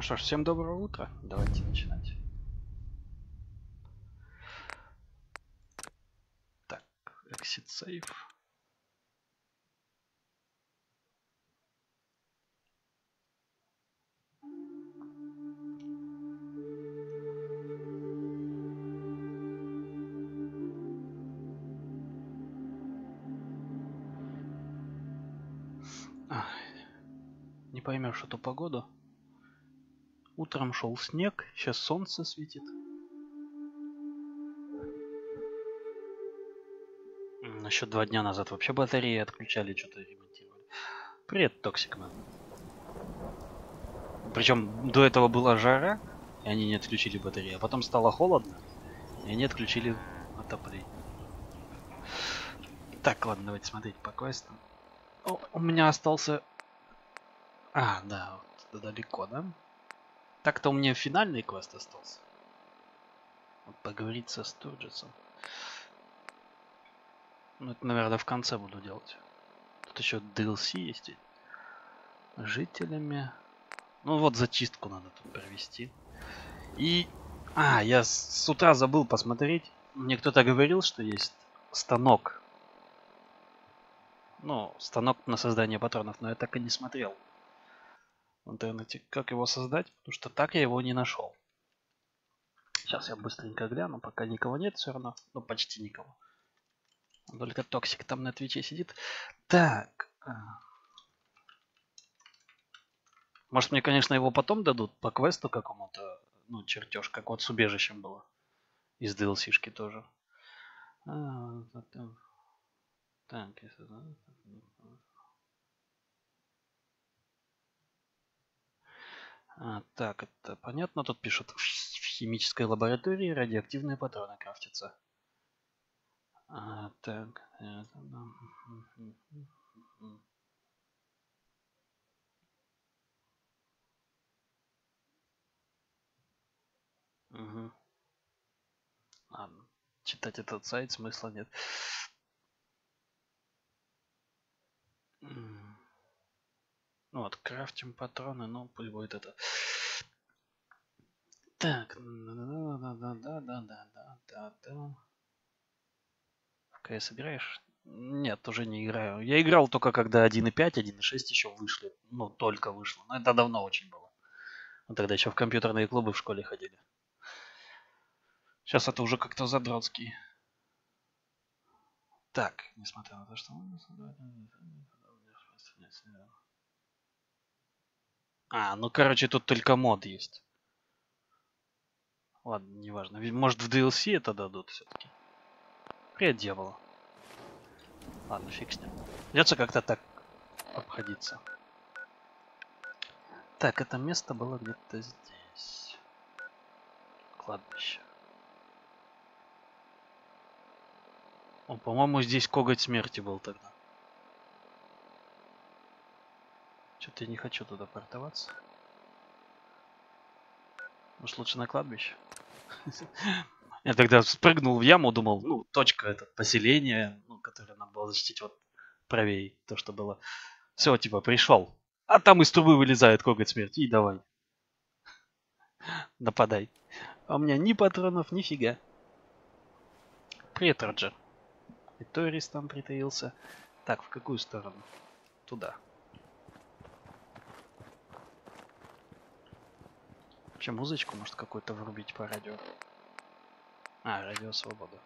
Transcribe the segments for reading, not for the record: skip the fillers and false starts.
Что ж, всем доброго утра. Давайте начинать. Так, exit save. Не поймешь эту погоду. Утром шел снег, сейчас солнце светит. Еще 2 дня назад вообще батареи отключали, что-то ремонтировали. Привет, Токсикмен. Причем до этого была жара, и они не отключили батареи, а потом стало холодно, и они отключили отопление. Так, ладно, давайте смотреть по квестам. О, у меня остался... А, да, вот далеко, да? Так-то у меня финальный квест остался. Вот поговорить со Сторджесом. Ну, это, наверное, в конце буду делать. Тут еще DLC есть. Жителями. Ну, вот зачистку надо тут провести. И... я с утра забыл посмотреть. Мне кто-то говорил, что есть станок. Ну, станок на создание патронов, но я так и не смотрел в интернете, как его создать, потому что так я его не нашел. Сейчас я быстренько гляну, пока никого нет все равно. Ну, почти никого. Только Токсик там на Твиче сидит. Так. Может, мне, конечно, его потом дадут по квесту какому-то. Ну, чертеж, как вот с убежищем было. Из DLC-шки тоже. Так, если... так, это понятно. Тут пишут, в химической лаборатории радиоактивные патроны крафтятся. Так. Угу. Ладно. Читать этот сайт смысла нет. Ну вот, крафтим патроны, ну пусть будет это. Так, да. В КС играешь? Нет, уже не играю. Я играл только когда 1.5, 1.6 еще вышли. Ну, только вышло. Но это давно очень было. Вот тогда еще в компьютерные клубы в школе ходили. Сейчас это уже как-то задротский. Так, несмотря на то, что... ну короче, тут только мод есть. Ладно, неважно. Может в DLC это дадут все-таки. Привет, дьявол. Ладно, фиг с ним. Придется как-то так обходиться. Так, это место было где-то здесь. Кладбище. О, по-моему, здесь коготь смерти был тогда. Что-то я не хочу туда портоваться. Может, лучше на кладбище? Я тогда спрыгнул в яму, думал, ну, точка это поселение, ну, которое надо было защитить вот правее, то, что было. Все, типа, пришел. А там из трубы вылезает коготь смерти, и давай. Нападай. А у меня ни патронов, ни фига. Привет, Роджер. И Торис там притаился. Так, в какую сторону? Туда. Вообще музычку может какую-то врубить по радио. Радио Свобода.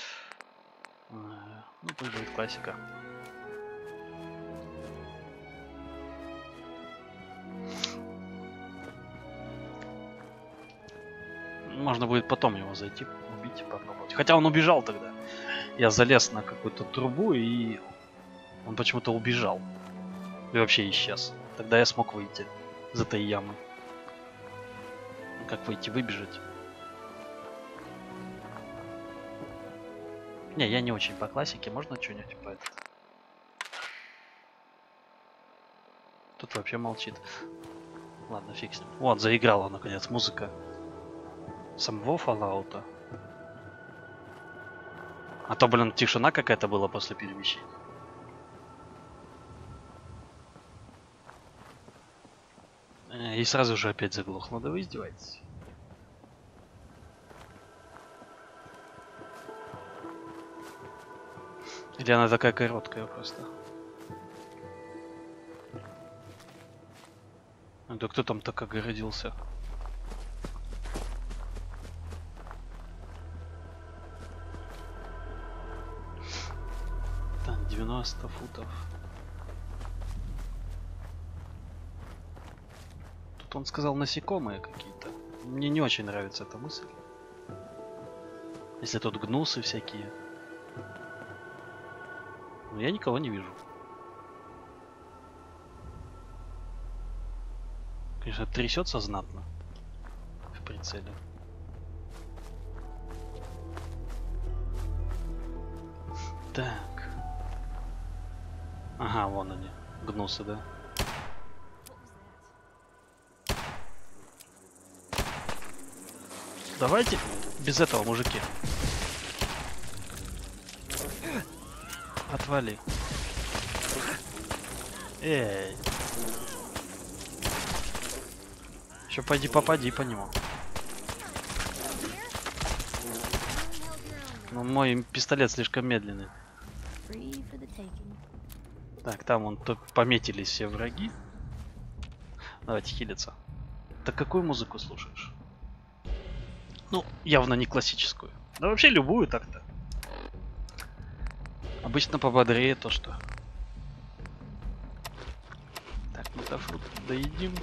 Ну, пусть будет классика. Можно будет потом его зайти, убить, попробовать. Хотя он убежал тогда. Я залез на какую-то трубу, и он почему-то убежал. И вообще исчез. Тогда я смог выйти из этой ямы. Как выйти, выбежать? Не, я не очень по классике. Можно что-нибудь по этому? Тут вообще молчит. Ладно, фиг с ним. Вот, заиграла наконец музыка самого Fallout. А то, блин, тишина какая-то была после перемещения. И сразу же опять заглохло. Да вы издеваетесь. Или она такая короткая просто? Да кто там так огородился? Там 90 футов. Тут он сказал насекомые какие-то. Мне не очень нравится эта мысль. Если тут гнусы всякие. Но я никого не вижу. Конечно, трясется знатно в прицеле. Так. Ага, вон они. Гнусы, да? Давайте без этого, мужики. Отвали. Эй. Еще пойди попади по нему. Но мой пистолет слишком медленный. Так, там вон пометились все враги. Давайте хилиться. Так какую музыку слушаешь? Ну, явно не классическую. Да вообще любую так-то. Обычно пободрее то, что. Так, метафрут доедим.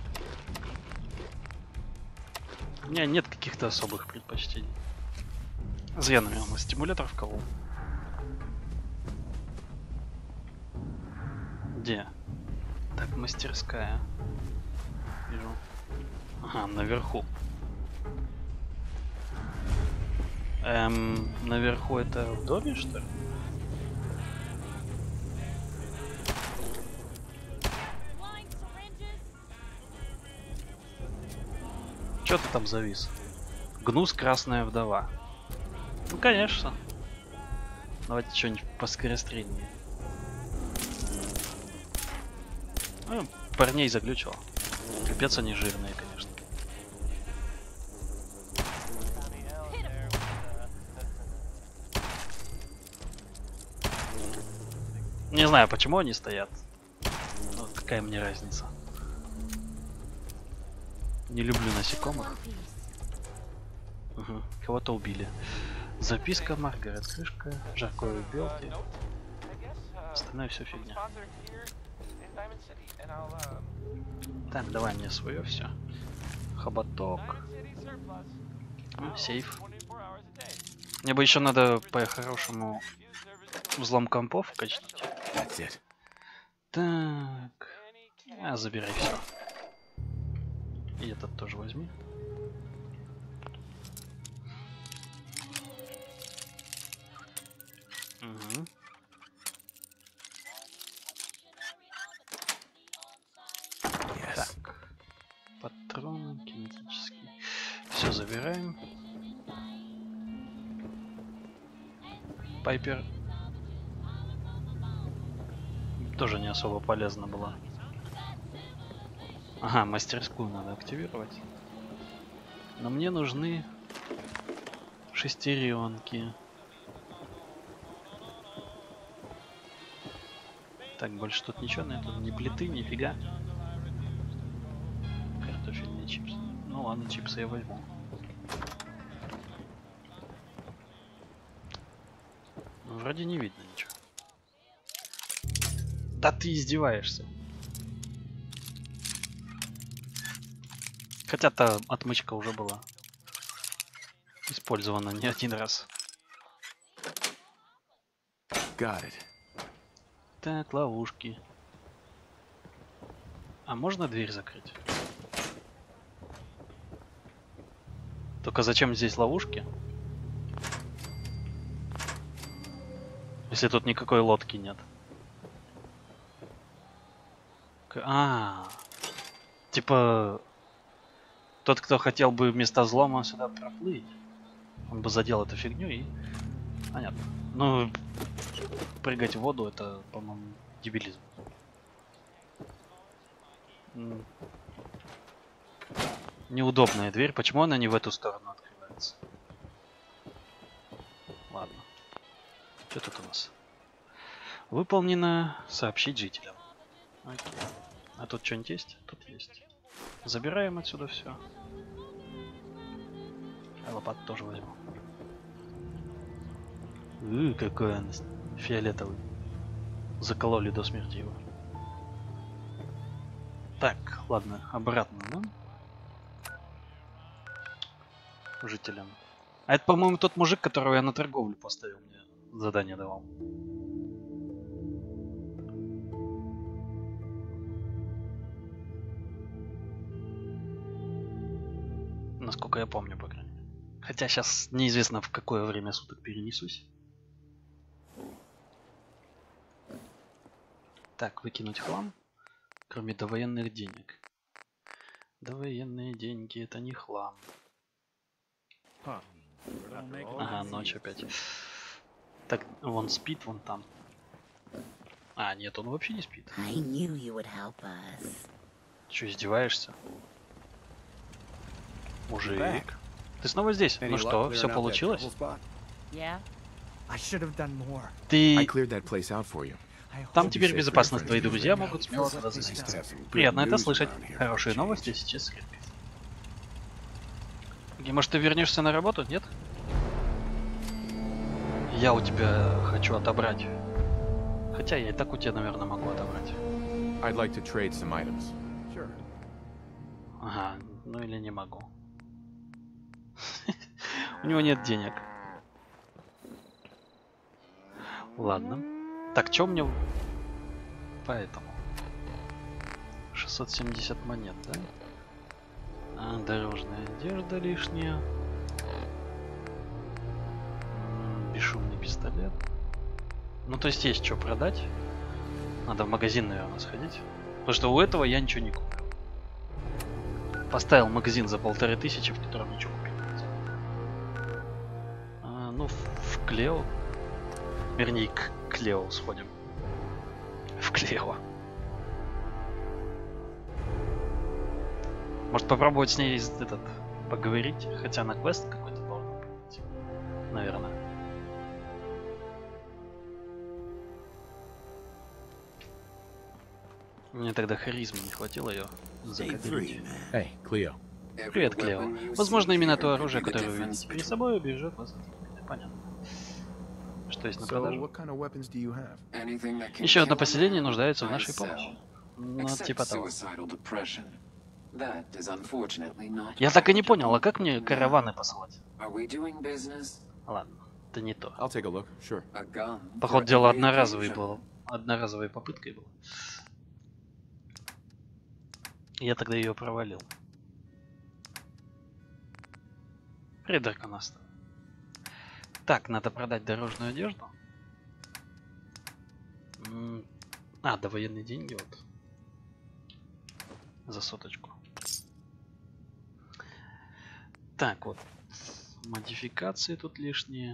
У меня нет каких-то особых предпочтений. Зря, наверное, стимулятор вколол. Где? Так, мастерская. Вижу. Ага, наверху. Наверху это в доме, что ли? Чё ты там завис? Гнус, красная вдова. Ну, конечно. Давайте что-нибудь поскорострельнее. Ну, парней заглючило. Капец они жирные, конечно. Не знаю, почему они стоят. Ну, какая мне разница. Не люблю насекомых. Угу. Кого-то убили. Записка Маргарет, крышка, жаркое белки. Остальное все фигня. Так, давай мне свое все. Хоботок. Сейф. Мне бы еще надо по-хорошему взлом компов качнуть. Так. Забирай все. И этот тоже возьми. Угу. Так. Патроны кинетические. Все забираем. Пайпер тоже не особо полезно было. Ага, мастерскую надо активировать. Но мне нужны шестеренки. Так, больше тут ничего нету, ни плиты, нифига. Картофельные чипсы. Ну ладно, чипсы я возьму. Вроде не видно ничего. Да ты издеваешься. Хотя-то отмычка уже была использована не один раз. Так, ловушки. А можно дверь закрыть? Только зачем здесь ловушки? Если тут никакой лодки нет. Типа тот, кто хотел бы вместо взлома сюда проплыть, он бы задел эту фигню и... Понятно. Ну, прыгать в воду — это, по-моему, дебилизм. Неудобная дверь. Почему она не в эту сторону открывается? Ладно. Что тут у нас? Выполнено. Сообщить жителям. Окей. А тут что-нибудь есть? Тут есть. Забираем отсюда все. А лопату тоже возьму. Какой он фиолетовый. Закололи до смерти его. Так, ладно, обратно, да? Жителям. А это, по-моему, тот мужик, которого я на торговлю поставил, мне задание давал. Насколько я помню, по крайней мере. Хотя сейчас неизвестно, в какое время суток перенесусь. Так, выкинуть хлам. Кроме довоенных денег. Довоенные деньги — это не хлам. Ага, ночь опять. Так, вон спит, вон там. А, нет, он вообще не спит. Че, издеваешься? Мужик. Ты снова здесь? Ну что, все получилось? Ты... Там теперь безопасно, твои друзья могут смело туда засесть. Приятно это слышать. Хорошие новости сейчас редкость. И, может, ты вернешься на работу, нет? Я у тебя хочу отобрать. Хотя я и так у тебя, наверное, могу отобрать. Ага, ну или не могу. У него нет денег. Ладно. Так, что мне... Поэтому. 670 монет, да? А, дорожная одежда лишняя. Бесшумный пистолет. Ну, то есть есть что продать. Надо в магазин, наверное, сходить. Потому что у этого я ничего не куплю. Поставил магазин за 1500, в котором ничего купить нельзя. А, ну, в Клео. Вернее, к Клео сходим. В Клео. Может попробовать с ней поговорить, хотя на квест какой-то должен быть. Наверное. Мне тогда харизмы не хватило ее закадрить. Привет, Клео. Возможно, именно то оружие, которое вы видите перед собой, убережет вас от... Понятно. Что есть на продажу? Еще одно поселение нуждается в нашей помощи. Ну, типа того. Я так и не понял, а как мне караваны посылать? Ладно, это не то. Походу, дело одноразовой попыткой было. Я тогда ее провалил. Привет, Драконаста. Так, надо продать дорожную одежду. А, довоенные деньги вот. За соточку. Так, вот. Модификации тут лишние.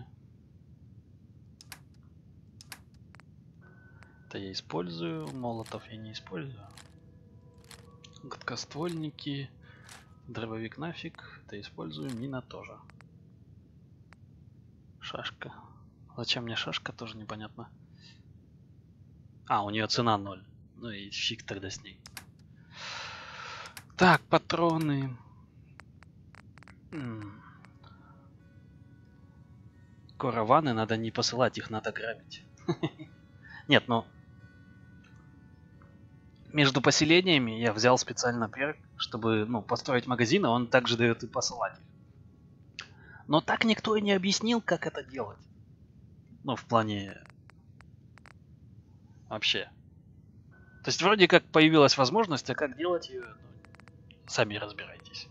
Это я использую. Молотов я не использую. Гладкоствольники. Дробовик нафиг. Это использую. Мина тоже. Шашка. Зачем мне шашка, тоже непонятно. А, у нее цена 0. Ну и фиг тогда с ней. Так, патроны. Караваны надо не посылать, их надо грабить. Нет, ну... Между поселениями я взял специально перк, чтобы, ну, построить магазин, а он также дает и посылать. Но так никто и не объяснил, как это делать. Ну, в плане... Вообще. То есть вроде как появилась возможность, а как делать ее, ну, сами разбирайтесь.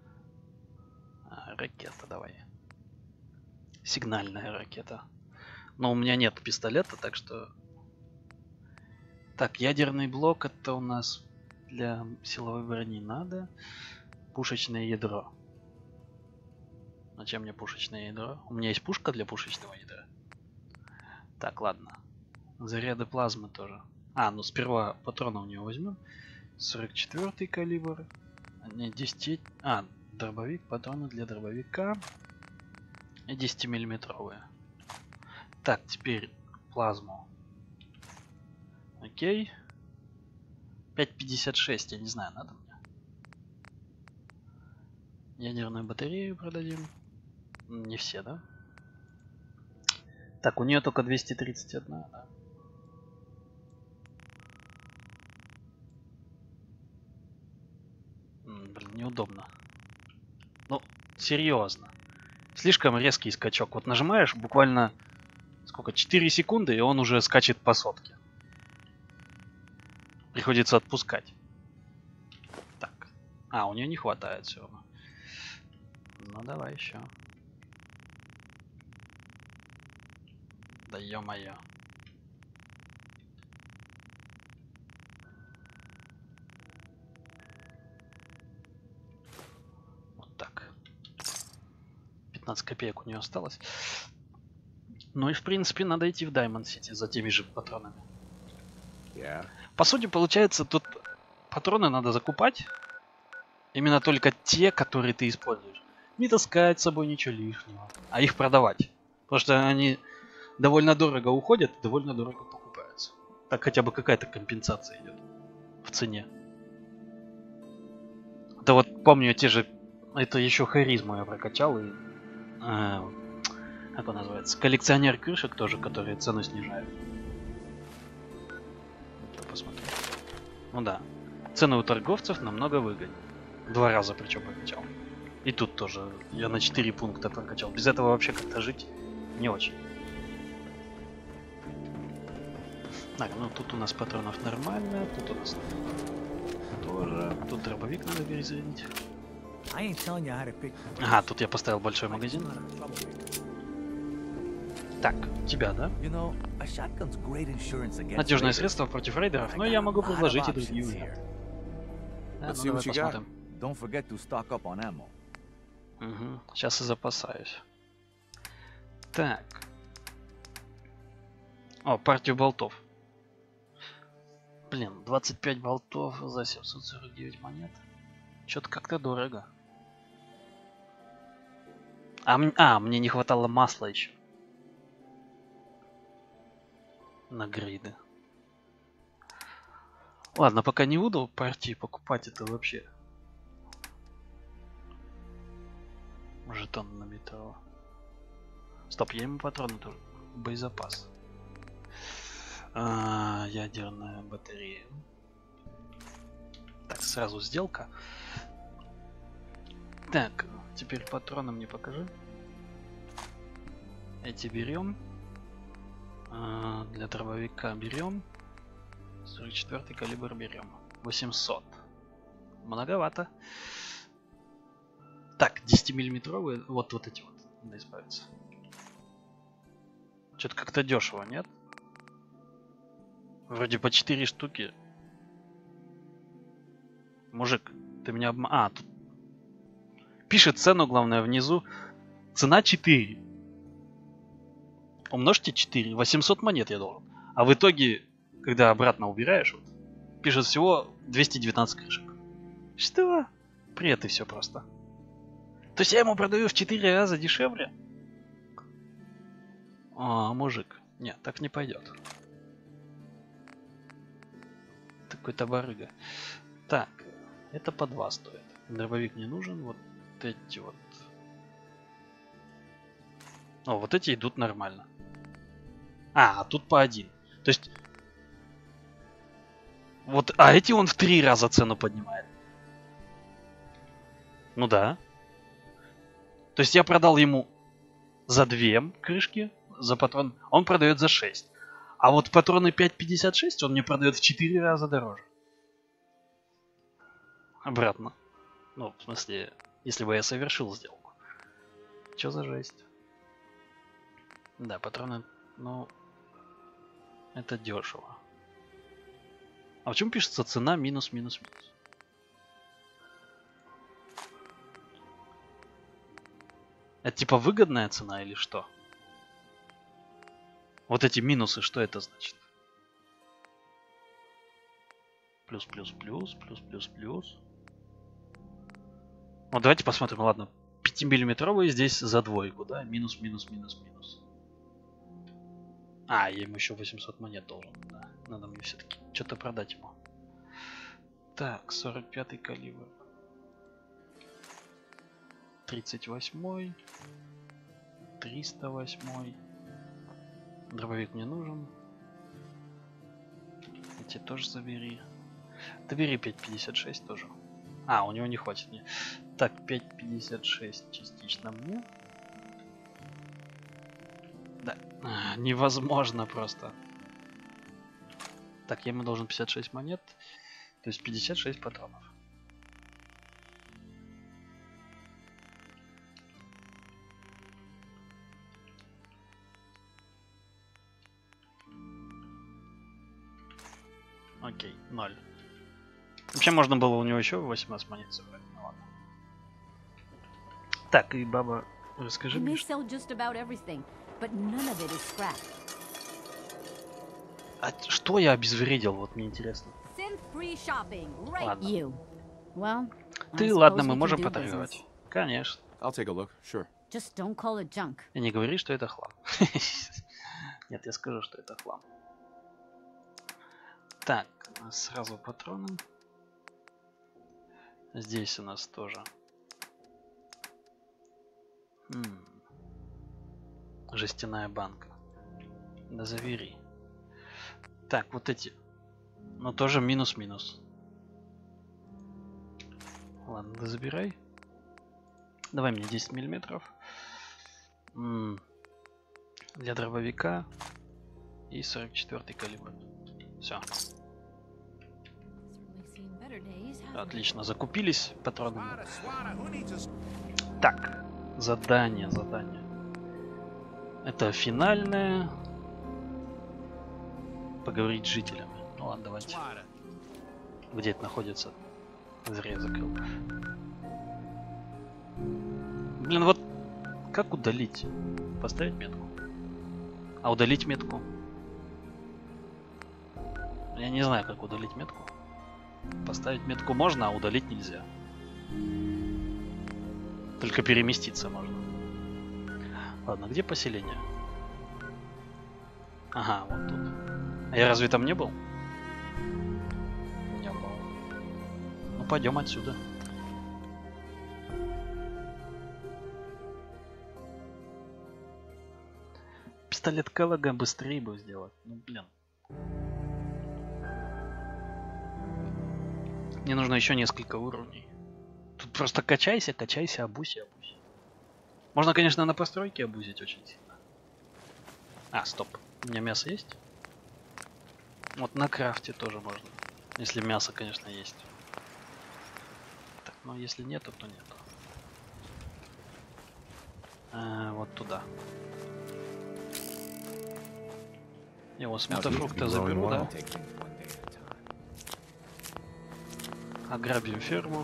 Ракета давай. Сигнальная ракета. Но у меня нет пистолета, так что... Так, ядерный блок это у нас для силовой брони надо. Пушечное ядро. Зачем мне пушечное ядро? У меня есть пушка для пушечного ядра. Так, ладно. Заряды плазмы тоже. А, ну сперва патроны у него возьмем. 44-й калибр. Не, 10... А, дробовик, патроны для дробовика. И 10-миллиметровые. Так, теперь плазму. Окей. 5,56, я не знаю, надо мне. Ядерную батарею продадим. Не все, да? Так, у нее только 231, да? Блин, неудобно. Ну, серьезно. Слишком резкий скачок. Вот нажимаешь буквально сколько? 4 секунды, и он уже скачет по сотке. Приходится отпускать. Так. А, у нее не хватает все равно. Ну давай еще. Да ё-моё. Вот так. 15 копеек у нее осталось. Ну и в принципе надо идти в Diamond City за теми же патронами. По сути, получается, тут патроны надо закупать. Именно только те, которые ты используешь. Не таскать с собой ничего лишнего, а их продавать. Потому что они довольно дорого уходят, довольно дорого покупаются. Так хотя бы какая-то компенсация идет в цене. Это вот помню те же... Это еще харизму я прокачал. И, как он называется? Коллекционер крышек тоже, которые цену снижают. Посмотрим. Ну да. Цены у торговцев намного выгоднее. 2 раза причем прокачал. И тут тоже я на 4 пункта прокачал. Без этого вообще как-то жить не очень. Так, ну тут у нас патронов нормально. Тут у нас тоже. Тут дробовик надо перезарядить. Ага, тут я поставил большой магазин. Так, тебя, да? Надежное средство против рейдеров, но я могу предложить и другие. Да, ну давай посмотрим. Угу, сейчас и запасаюсь. Так. О, партию болтов. Блин, 25 болтов за 749 монет. Что-то как-то дорого. Мне не хватало масла еще. На гриды. Ладно, пока не буду партии покупать, это вообще. Жетон на метро. Стоп, я ему патроны тоже. Боезапас. Ядерная батарея. Так, сразу сделка. Так, теперь патроны мне покажи. Эти берем. Для дробовика берем. 44-й калибр берем. 800. Многовато. Так, 10-миллиметровые. Вот эти вот. Надо избавиться. Что-то как-то дешево, нет? Вроде по 4 штуки. Мужик, ты меня тут пишет цену, главное, внизу. Цена 4. Умножьте 4. 800 монет я должен. А в итоге, когда обратно убираешь, вот, пишет всего 219 крышек. Что? Привет и все просто. То есть я ему продаю в 4 раза дешевле? Мужик. Нет, так не пойдет. Такой-то барыга. Так, это по 2 стоит. Дробовик не нужен. Вот эти вот. Вот эти идут нормально. А тут по 1. То есть... Вот, эти он в 3 раза цену поднимает. Ну да. То есть я продал ему за 2 крышки, за патрон. Он продает за 6. А вот патроны 5,56 он мне продает в 4 раза дороже. Обратно. Ну, в смысле, если бы я совершил сделку. Что за жесть? Да, патроны, ну, это дешево. А в чем пишется цена минус, минус, минус? Это типа выгодная цена или что? Вот эти минусы, что это значит? Плюс, плюс, плюс, плюс, плюс, плюс. Вот давайте посмотрим. Ладно, 5-миллиметровый здесь за двойку, да? Минус, минус, минус, минус. А, я ему еще 800 монет должен. Да. Надо мне все-таки что-то продать ему. Так, 45-й калибр. 38-й. 308-й. Дробовик мне нужен. Эти тоже забери. Добери 5,56 тоже. А, у него не хватит мне. Так, 5,56 частично мне. Да, невозможно просто. Так, я ему должен 56 монет. То есть 56 патронов. Окей, 0. Вообще можно было у него еще 18 монет собрать. Ну ладно. Так, и баба, расскажи мне. А что я обезвредил, вот мне интересно. Ладно. Ты, ладно, мы можем поторговать. Конечно. И не говори, что это хлам. Нет, я скажу, что это хлам. Так, сразу патроны. Здесь у нас тоже. Жестяная банка. Да завери. Так, вот эти. Но тоже минус-минус. Ладно, да забирай. Давай мне 10 миллиметров. Для дробовика. И 44-й калибр. Все. Отлично, закупились патронами. Так, задание. Это финальное. Поговорить с жителями. Ну ладно, давайте. Где это находится? Зря я закрыл. Блин, вот как удалить? Поставить метку. А удалить метку? Я не знаю, как удалить метку. Поставить метку можно, а удалить нельзя. Только переместиться можно. Ладно, где поселение? Ага, вот тут. А я разве там не был? Не был. Ну, пойдем отсюда. Пистолет Келлога быстрее бы сделать. Ну, блин. Мне нужно еще несколько уровней. Тут просто качайся, обусь. Можно, конечно, на постройке обузить очень сильно. А, стоп. У меня мясо есть? Вот на крафте тоже можно. Если мясо, конечно, есть. Так, ну если нету, то нету. Вот туда. Я вот сметофрукта заберу, да? Ограбим ферму.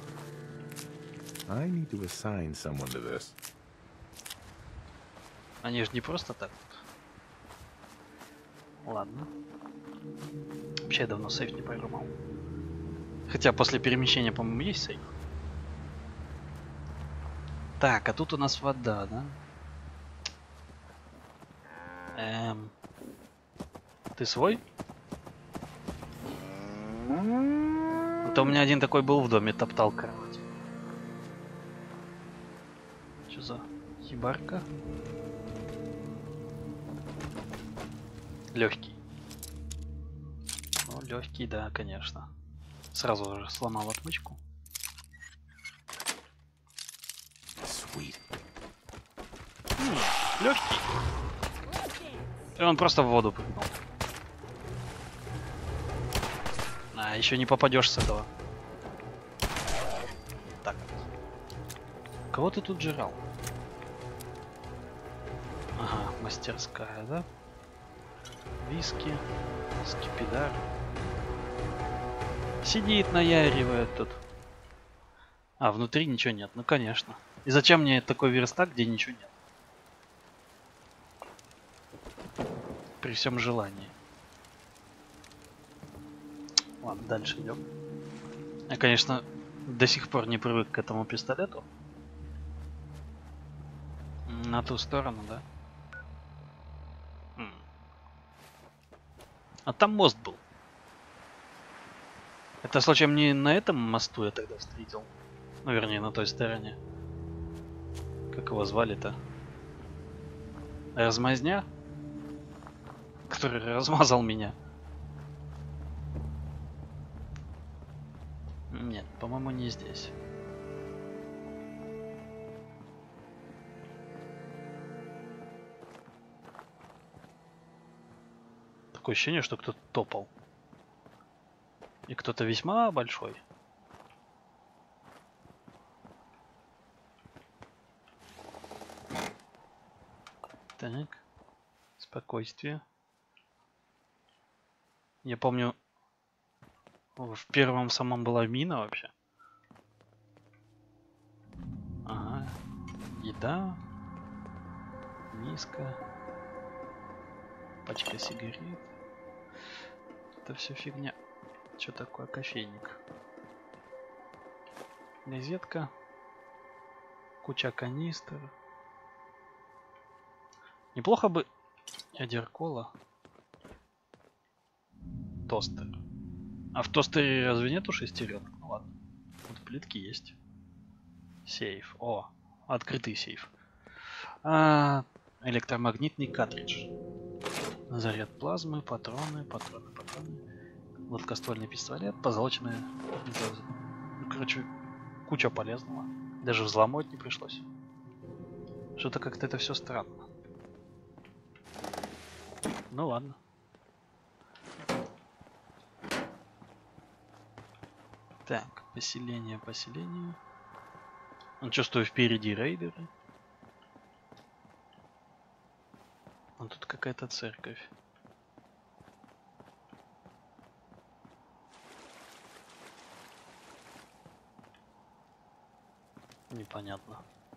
Они же не просто так. Ладно. Вообще я давно сейф не поймал. Хотя после перемещения, по-моему, есть сейф. Так, а тут у нас вода, да? Ты свой? Это у меня один такой был в доме, топтал кровать. Что за хибарка? Легкий. Ну, легкий, да, конечно. Сразу же сломал отмычку. Легкий. И он просто в воду прыгнул. А, еще не попадешь с этого. Так. Кого ты тут жрал? Ага, мастерская, да? Виски, скипидар. Сидит, наяривает тут. А, внутри ничего нет, ну конечно. И зачем мне такой верстак, где ничего нет? При всем желании. Ладно, дальше идем. Я, конечно, До сих пор не привык к этому пистолету. На ту сторону, да? А там мост был. Это случаем не на этом мосту я тогда встретил? Ну, вернее, на той стороне. Как его звали-то? Размазня? Который размазал меня. Нет, по-моему, не здесь. Такое ощущение, что кто-то топал. И кто-то весьма большой. Так. Спокойствие. Я помню, в первом самом была мина вообще. Ага. Еда. Миска. Пачка сигарет. Это все фигня. Что такое кофейник? Газетка. Куча канистр. Неплохо бы ядеркола. Тостер. А в тостере разве нету шестеренок? Ну ладно. Вот плитки есть. Сейф. О, открытый сейф. Электромагнитный картридж. Заряд плазмы, патроны. Гладкоствольный пистолет, позолоченная. Ну, короче, куча полезного. Даже взломать не пришлось. Что-то как-то это все странно. Ну ладно. Так, поселение. Чувствую, впереди рейдеры. А тут какая-то церковь. Непонятно.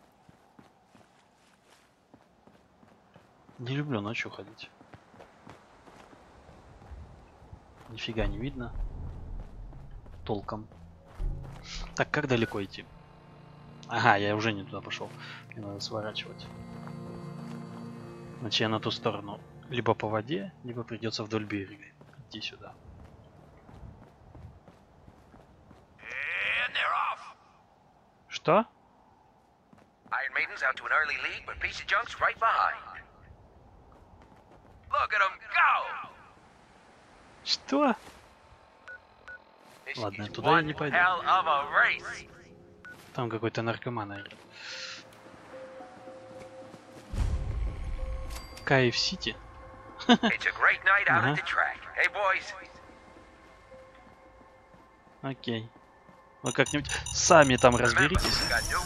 Не люблю ночью ходить. Нифига не видно. Толком. Так, как далеко идти? Ага, я уже не туда пошел. Мне надо сворачивать. Значит, я на ту сторону. Либо по воде, либо придется вдоль берега идти сюда. Что? Iron Maiden's out to an early lead, but Piece of Junk's right behind. Look at him go! Что? Ладно, туда я не пойду. Там какой-то наркоман, наверное. KF-City. Ага. Окей. Вы как-нибудь сами там разберитесь.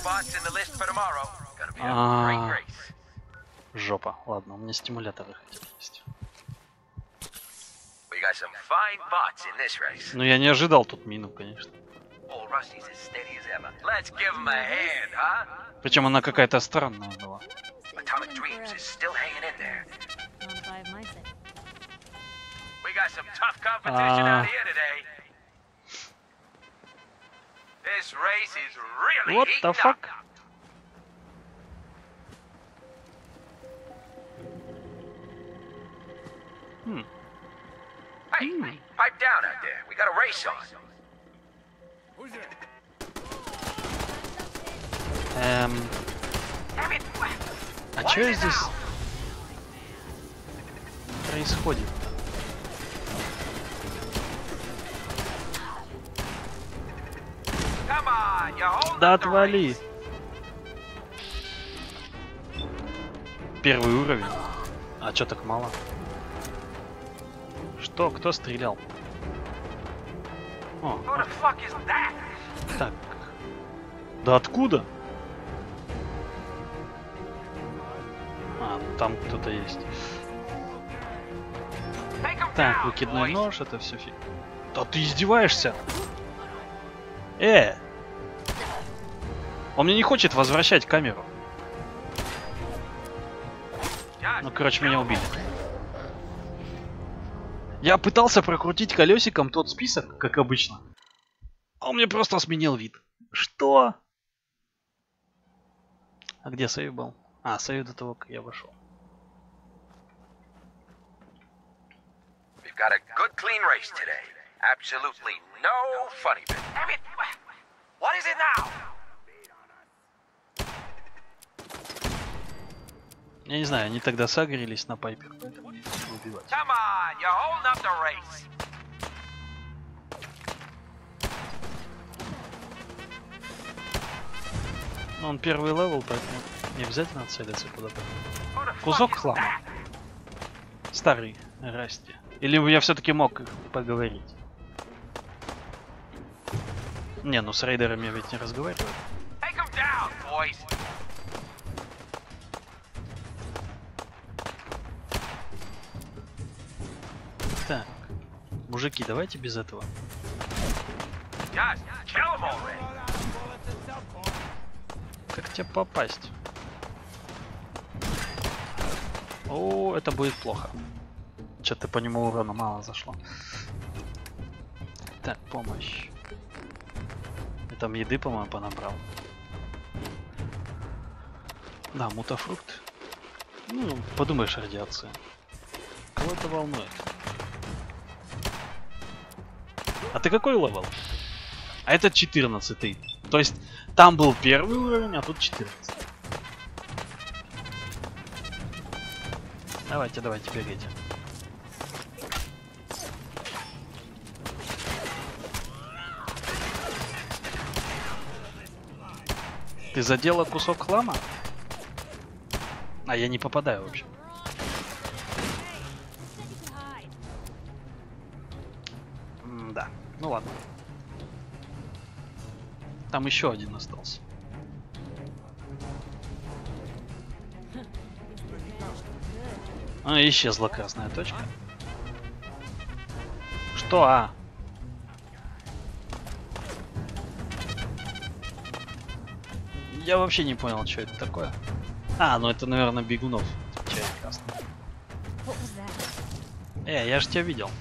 Жопа. Ладно, у меня стимуляторы хотя бы есть. Но я не ожидал тут мину, конечно. Причем она какая-то странная была. What the fuck? Hey, pipe down out there. We got a race on. А что здесь происходит? Да отвали! Первый уровень. А чё так мало? Что? Кто стрелял? О, так. Да откуда? А, там кто-то есть. Так, выкидной нож, это все фиг. Да ты издеваешься? Он мне не хочет возвращать камеру. Ну, короче, меня убили. Я пытался прокрутить колесиком тот список, как обычно. А он мне просто сменил вид. Что? А где сейв был? А, сейв до того, как я вошел. We've got a good clean race today. Absolutely no funny bit. Damn it! What is it now? Я не знаю, они тогда сагрились на Пайпер, поэтому не начали убивать. Come on, you're holding up the race. Ну, он первый левел, поэтому не обязательно целиться куда-то. Who the fuck Кусок is хлама. that? Старый Расти. Или бы я все-таки мог поговорить? Не, ну с рейдерами я ведь не разговариваю. Take him down, boys. Так, мужики, давайте без этого. Just kill him already. Как тебя попасть? О, это будет плохо. Что-то по нему урона мало зашло. Так, помощь. Я там еды, по-моему, понабрал. Да, мутафрукт. Ну, подумаешь, радиация. Кого это волнует? А ты какой левел? А это 14-й. То есть там был первый уровень, а тут 14. Давайте, давайте, бегайте. Ты задела кусок хлама? А я не попадаю вообще. Да, ну ладно. Там еще один остался. А, исчезла красная точка. Что, а? Я вообще не понял, что это такое. А, ну это, наверное, бегунов. Отвечает красный. Я же тебя видел.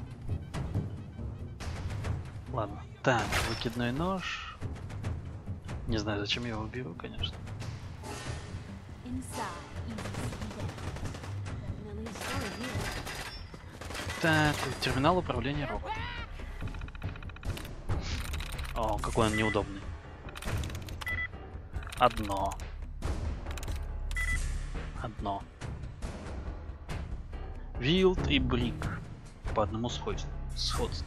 Ладно. Так, выкидной нож. Не знаю, зачем я его беру, конечно. Так, терминал управления роботом. О, какой он неудобный. Одно. Вилд и Брик. По одному сходству.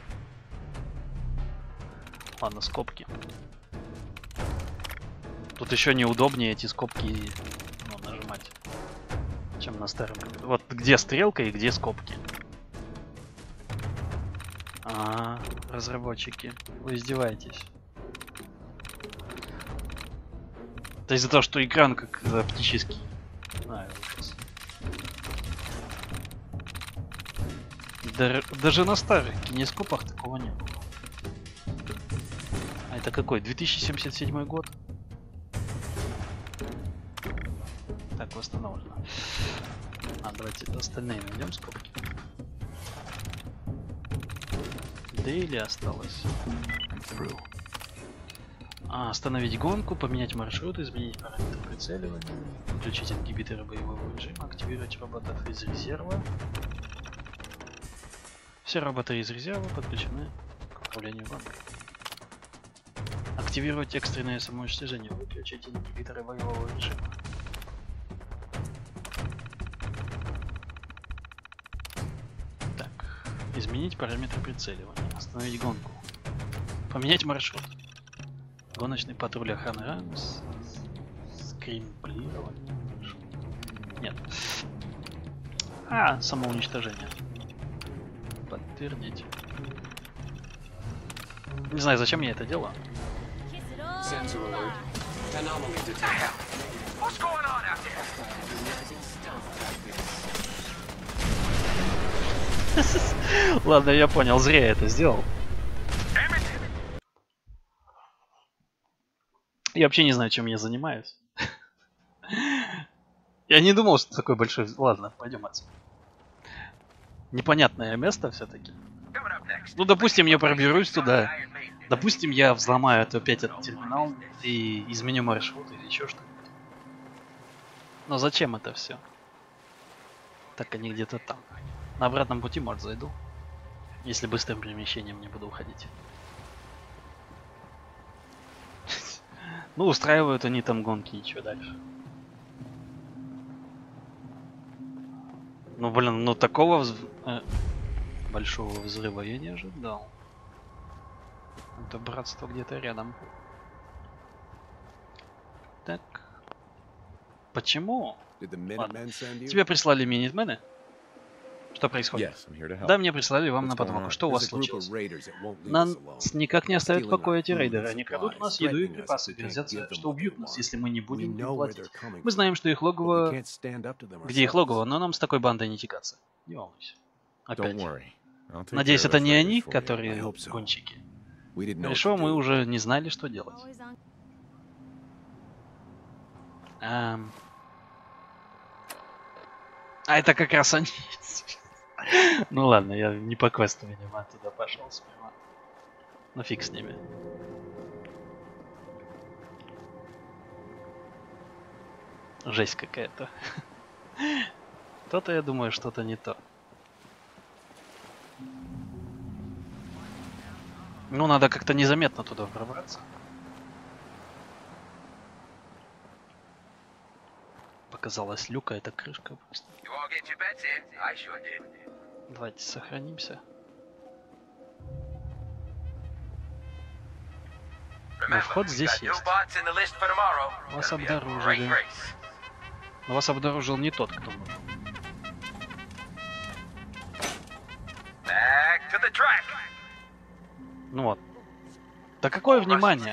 Ладно, скобки. Тут еще неудобнее эти скобки нажимать, чем на старом. Вот где стрелка и где скобки. Разработчики, вы издеваетесь. Это из-за того, что экран как оптический. Даже на старых кинескопах такого не было. А это какой? 2077 год? Так, восстановлено. Давайте остальные найдем скобки. Дейли осталось. Остановить гонку, поменять маршрут, изменить параметры прицеливания, включить ингибиторы боевого режима, активировать роботов из резерва. Все роботы из резерва подключены к управлению гонкой. Активировать экстренное самоуничтожение, выключить ингибиторы боевого режима. Так, изменить параметры прицеливания, остановить гонку, поменять маршрут. Гоночный патруль охраны Рамс. Скримплирование. Нет. Самоуничтожение. Подтвердить. Не знаю, зачем я это делаю. Ладно, я понял, зря я это сделал. Я вообще не знаю, чем я занимаюсь. Я не думал, что такой большой... Ладно, пойдем отсюда. Непонятное место все-таки. Ну, допустим, я проберусь туда. Допустим, я взломаю опять этот терминал и изменю маршрут или еще что-нибудь. Но зачем это все? Так они где-то там. На обратном пути, может, зайду. Если быстрым перемещением не буду уходить. Ну, устраивают они там гонки, и что дальше? Ну, блин, ну такого большого взрыва я не ожидал. Это братство где-то рядом. Так. Почему? Ладно. Тебя прислали минитмены? Что происходит? Да, мне прислали вам на подмогу. Что у вас случилось? Нас никак не оставят в покое эти рейдеры. Они крадут у нас еду и припасы. Грозятся, что убьют нас, если мы не будем им платить. Мы знаем, что их логово... Где их логово, но нам с такой бандой не тягаться. Не волнуйся. Опять. Надеюсь, это не они, которые гонщики. Хорошо, мы уже не знали, что делать. А это как раз они. Ну ладно, я не по квесту, видимо, оттуда пошел сперва. Ну фиг с ними. Жесть какая-то. То-то, я думаю, что-то не то. Ну, надо как-то незаметно туда пробраться. Показалась люка, это крышка просто. Давайте сохранимся. Но вход здесь есть. Вас обнаружили. Но вас обнаружил не тот, кто был. Ну вот. Да какое внимание?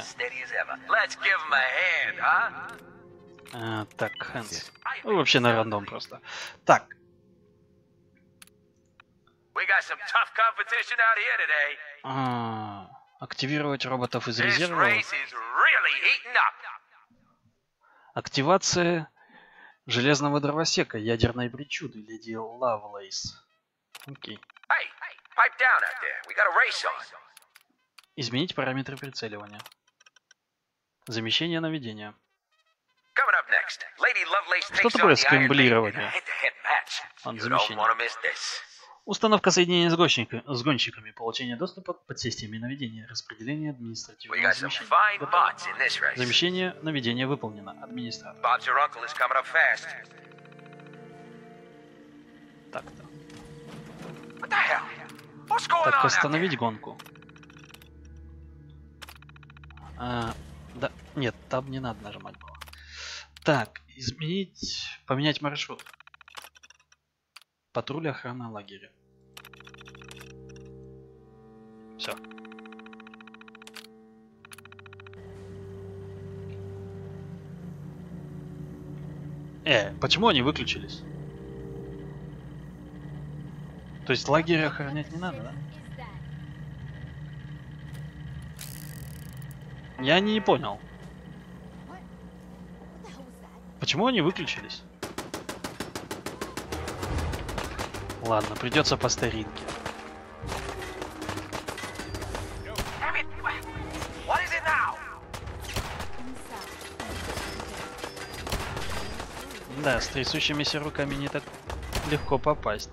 Так, Хэнс. Ну, вообще на рандом просто. Так. Активировать роботов из резерва. Активация железного дровосека, ядерной причуды, леди Лавлейс. Окей. Изменить параметры прицеливания. Замещение наведения. Что такое скрэмблирование? Замещение. Установка соединения с гонщиками, получение доступа к подсистеме наведения, распределение административного замещения. Замещение наведения выполнено. Администратор. Так-то. Так, остановить гонку. Да, нет, там не надо нажимать было. Так, поменять маршрут. Патруль, охрана лагеря. Все. Почему они выключились? То есть лагерь охранять не надо, да? Я не понял. Почему они выключились? Ладно, придется по старинке. Да, с трясущимися руками не так легко попасть.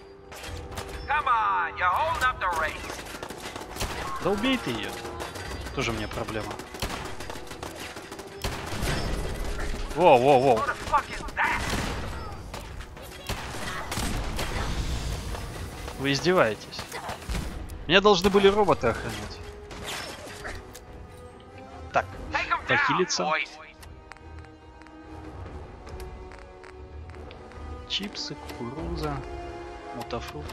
Да убей ты ее. Тоже мне проблема. Воу. Вы издеваетесь? Меня должны были роботы охранять. Так, похилиться. Чипсы, кукуруза, мутафрут.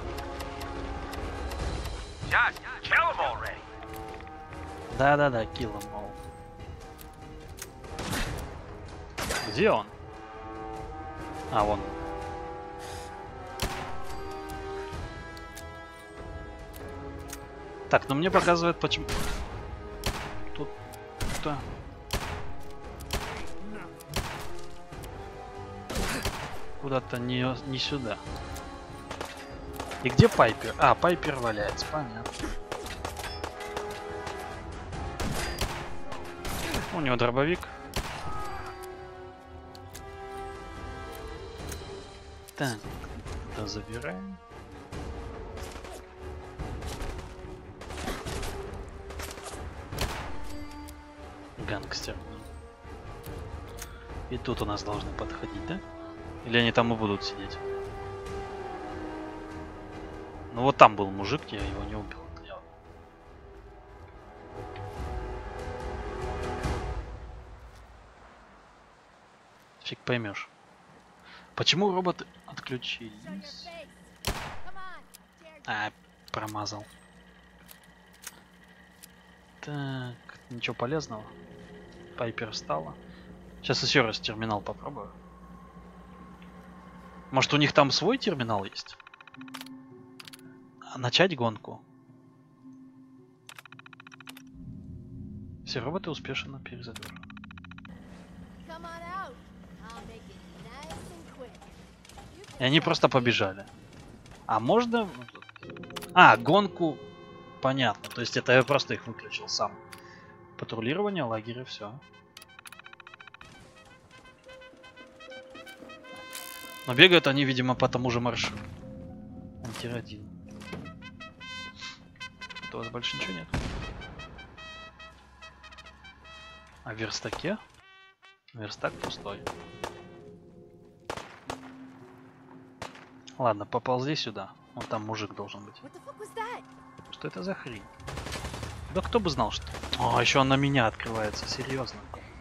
Да, kill them all. Где он? А, вон. Так, ну мне показывает почему. Тут-то. Куда-то не сюда. И где Пайпер? А, Пайпер валяется, понятно. У него дробовик. Так, это забираем. Гангстер. И тут у нас должны подходить, да? Или они там и будут сидеть? Ну вот там был мужик, я его не убил. Фиг поймешь. Почему роботы отключились? А, промазал. Так, ничего полезного. Пайпер встала. Сейчас еще раз терминал попробую. Может, у них там свой терминал есть? Начать гонку. Все роботы успешно перезагружены. И они просто побежали. А можно... А, гонку... Понятно. То есть это я просто их выключил сам. Патрулирование лагеря, все. Но бегают они, видимо, по тому же маршруту. Антир-1. У вас больше ничего нет. А в верстаке? Верстак пустой. Ладно, поползли сюда. Вон там мужик должен быть. Что это за хрень? Да кто бы знал, что... О, еще он на меня открывается, серьезно.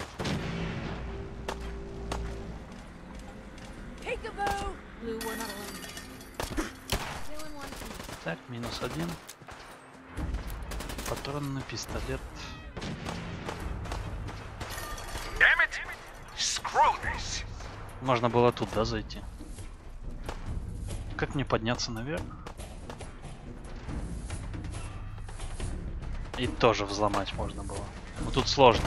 Так, -1. Патронный пистолет. Можно было тут, да, зайти? Как мне подняться наверх? И тоже взломать можно было. Но тут сложный.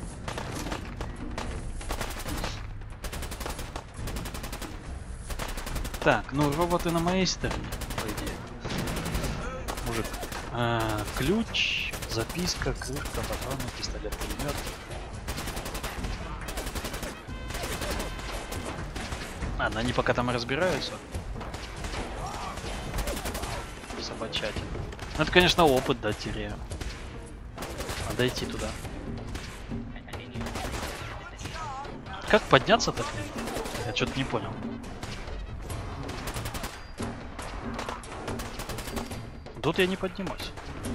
Так, ну роботы на моей стороне, по идее. Мужик. Ключ, записка, крышка, патроны, пистолет, пулемет. Ладно, они пока там разбираются. Собачатина. Ну, это, конечно, опыт, да, теряю. Надо идти туда. Как подняться так? Я что-то не понял. Тут я не поднимусь.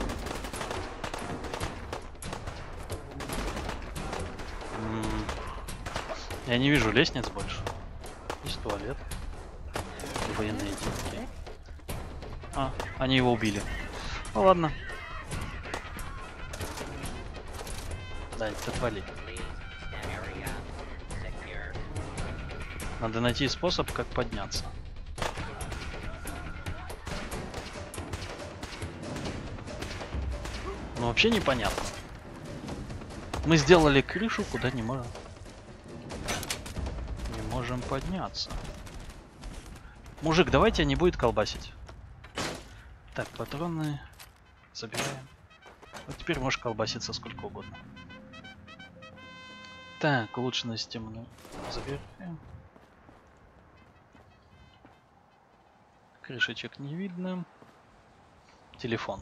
Я не вижу лестниц больше. Есть туалет. И военные деньги. А, они его убили. Ну ладно. Да, отвали. Надо найти способ, как подняться. Ну вообще непонятно. Мы сделали крышу, куда не можем. Не можем подняться. Мужик, давайте не будет колбасить. Так, патроны забираем. Вот теперь можешь колбаситься сколько угодно. Так, улучшенность темную забираем. Крышечек не видно. Телефон.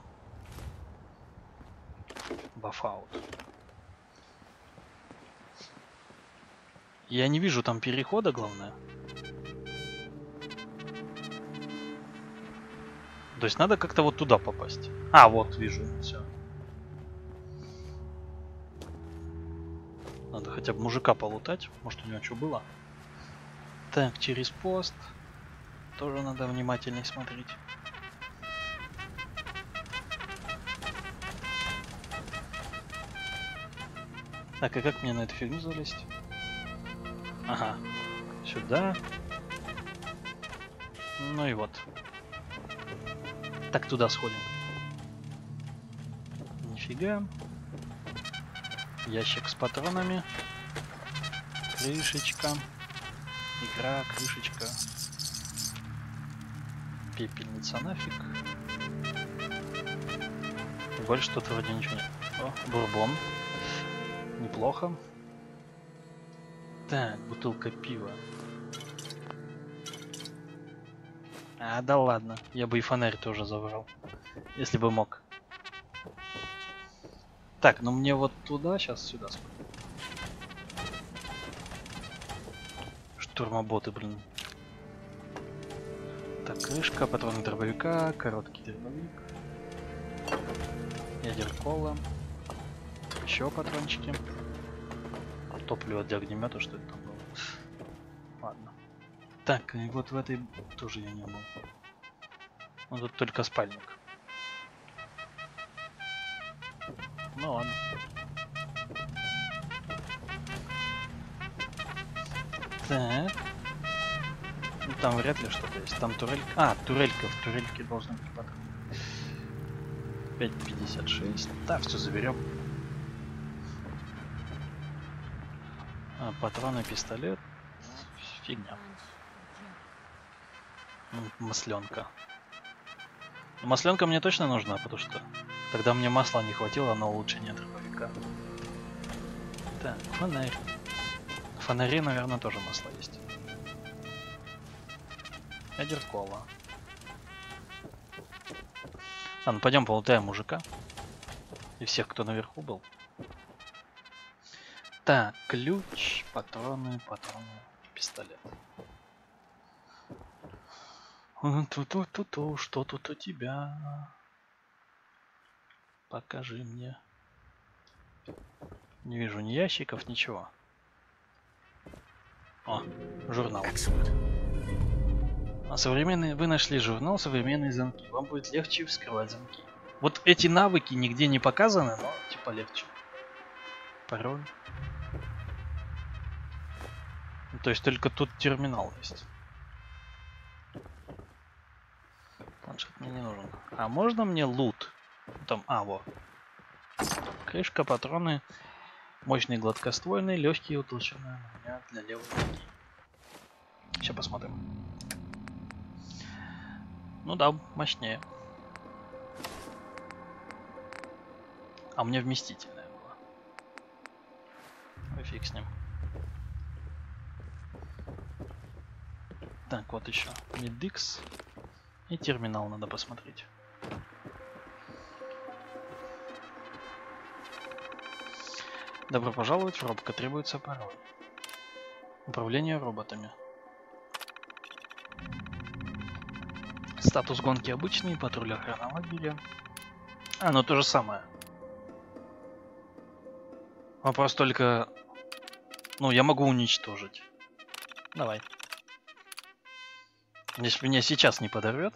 Бафаут. Я не вижу там перехода, главное. То есть надо как-то вот туда попасть. А, вот, вижу, все. Надо хотя бы мужика полутать. Может, у него что было. Так, через пост. Тоже надо внимательней смотреть. Так, а как мне на эту фигню залезть? Ага. Сюда. Ну и вот. Так, туда сходим. Нифига. Ящик с патронами. Крышечка. Игра, крышечка. Пепельница нафиг. Больше тут вроде ничего нет. О, бурбон. Неплохо. Так, бутылка пива. А, да ладно. Я бы и фонарь тоже забрал. Если бы мог. Так, ну мне вот туда, сейчас сюда. Штурмоботы, блин. Так, крышка, патроны дробовика, короткий дробовик. Ядеркола. Еще патрончики. Топливо для огнемета, что это там было. Ладно. Так, и вот в этой тоже я не был. Ну тут только спальник. Ну ладно. Так. Ну, там вряд ли что-то есть. Там турелька. А, турелька. В турельке должны быть патроны. 5,56. Да, все заберем. А, патроны, пистолет. Фигня. Масленка. Масленка мне точно нужна, потому что тогда мне масла не хватило на улучшение дробовика. Так, фонарь. В фонаре, наверное, тоже масло есть. Ядеркола. А, ну пойдем полутаем мужика. И всех, кто наверху был. Так, ключ, патроны, пистолет. Ту-ту-ту-ту, что тут у тебя? Покажи мне. Не вижу ни ящиков, ничего. О, журнал. А современный, вы нашли журнал «Современные замки». Вам будет легче вскрывать замки. Вот эти навыки нигде не показаны, но типа легче. Пароль. Ну, то есть только тут терминал есть. Планшет мне не нужен. А можно мне лут? Там, вот. Крышка, патроны. Мощный гладкоствольный, легкий утолщенный броня для левой ноги. Сейчас посмотрим. Ну да, мощнее. А мне вместительное было. Ну, фиг с ним. Так, вот еще. Медикс. И терминал надо посмотреть. Добро пожаловать в робко. Требуется пароль. Управление роботами. Статус гонки обычный. Патруль охрана лагеря. А, ну то же самое. Вопрос только... Ну, я могу уничтожить. Давай. Если меня сейчас не подорвет.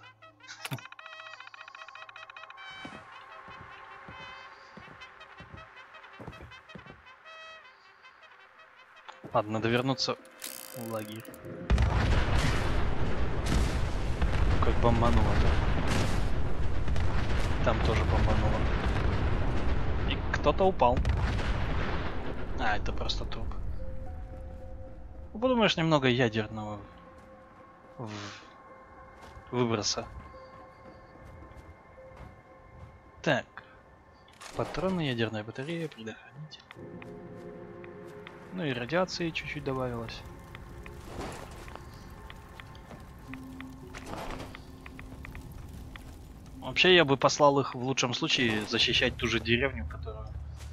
Ладно, надо вернуться в лагерь. Как бомбануло-то. Там тоже бомбануло. И кто-то упал. А, это просто труп. Ну, подумаешь, немного ядерного выброса. Так. Патроны, ядерная батарея, предохранитель. Ну и радиации чуть-чуть добавилось. Вообще я бы послал их в лучшем случае защищать ту же деревню, которую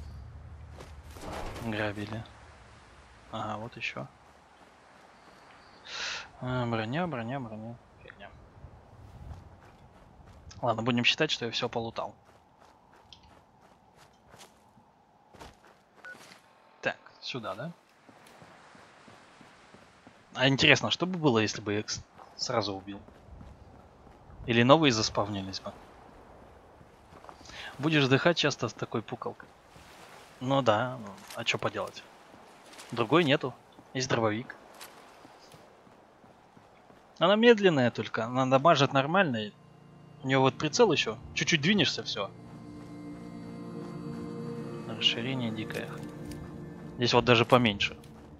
грабили. Ага, вот еще. Броня. Фигня. Ладно, будем считать, что я все полутал. Так, сюда, да? А интересно, что бы было, если бы я их сразу убил? Или новые заспавнились бы? Будешь вдыхать часто с такой пукалкой. Ну да, а что поделать? Другой нету. Есть дробовик. Она медленная только, она дамажит нормально. У нее вот прицел еще. Чуть-чуть двинешься, все. Расширение дикое. Здесь вот даже поменьше.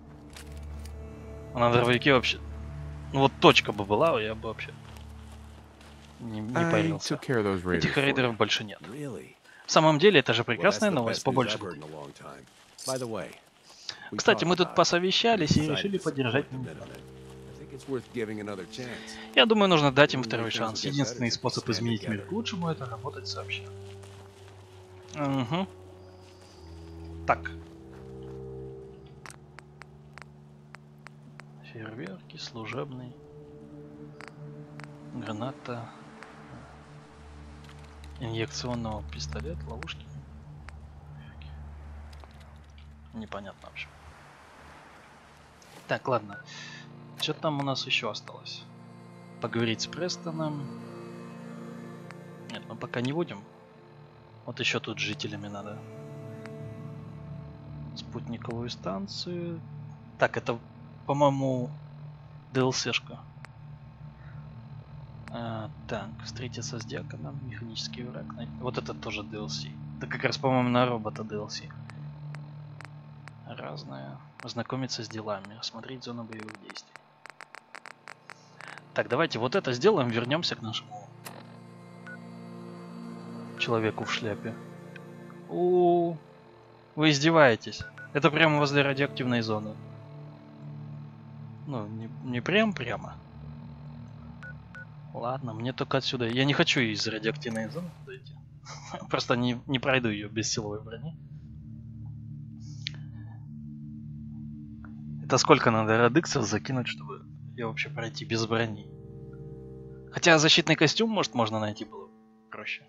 А на дробовике вообще... Ну вот точка бы была, я бы вообще не парился. Этих рейдеров больше нет. В самом деле, это же прекрасная новость, побольше. Кстати, мы тут посовещались и решили поддержать Nintendo. Я думаю, нужно дать им второй шанс. Единственный способ изменить мир к лучшему — это работать сообща. Угу. Так. Фейерверки, служебный. Граната. Инъекционного пистолета, ловушки. Непонятно вообще. Так, ладно. Что там у нас еще осталось? Поговорить с Престоном. Нет, мы пока не будем. Вот еще тут с жителями надо. Спутниковую станцию. Так, это, по-моему, DLC-шка. Так, встретиться с Диаконом, механический враг. Вот это тоже DLC. Это как раз, по-моему, на робота DLC. Разное. Ознакомиться с делами. Осмотреть зону боевых действий. Так, давайте вот это сделаем, вернемся к нашему человеку в шляпе. Вы издеваетесь. Это прямо возле радиоактивной зоны. Ну, не прямо. Ладно, мне только отсюда. Я не хочу из радиоактивной зоны туда идти. Просто не пройду ее без силовой брони. Это сколько надо радиксов закинуть, чтобы ее вообще пройти без брони? Хотя защитный костюм, может, можно найти было проще.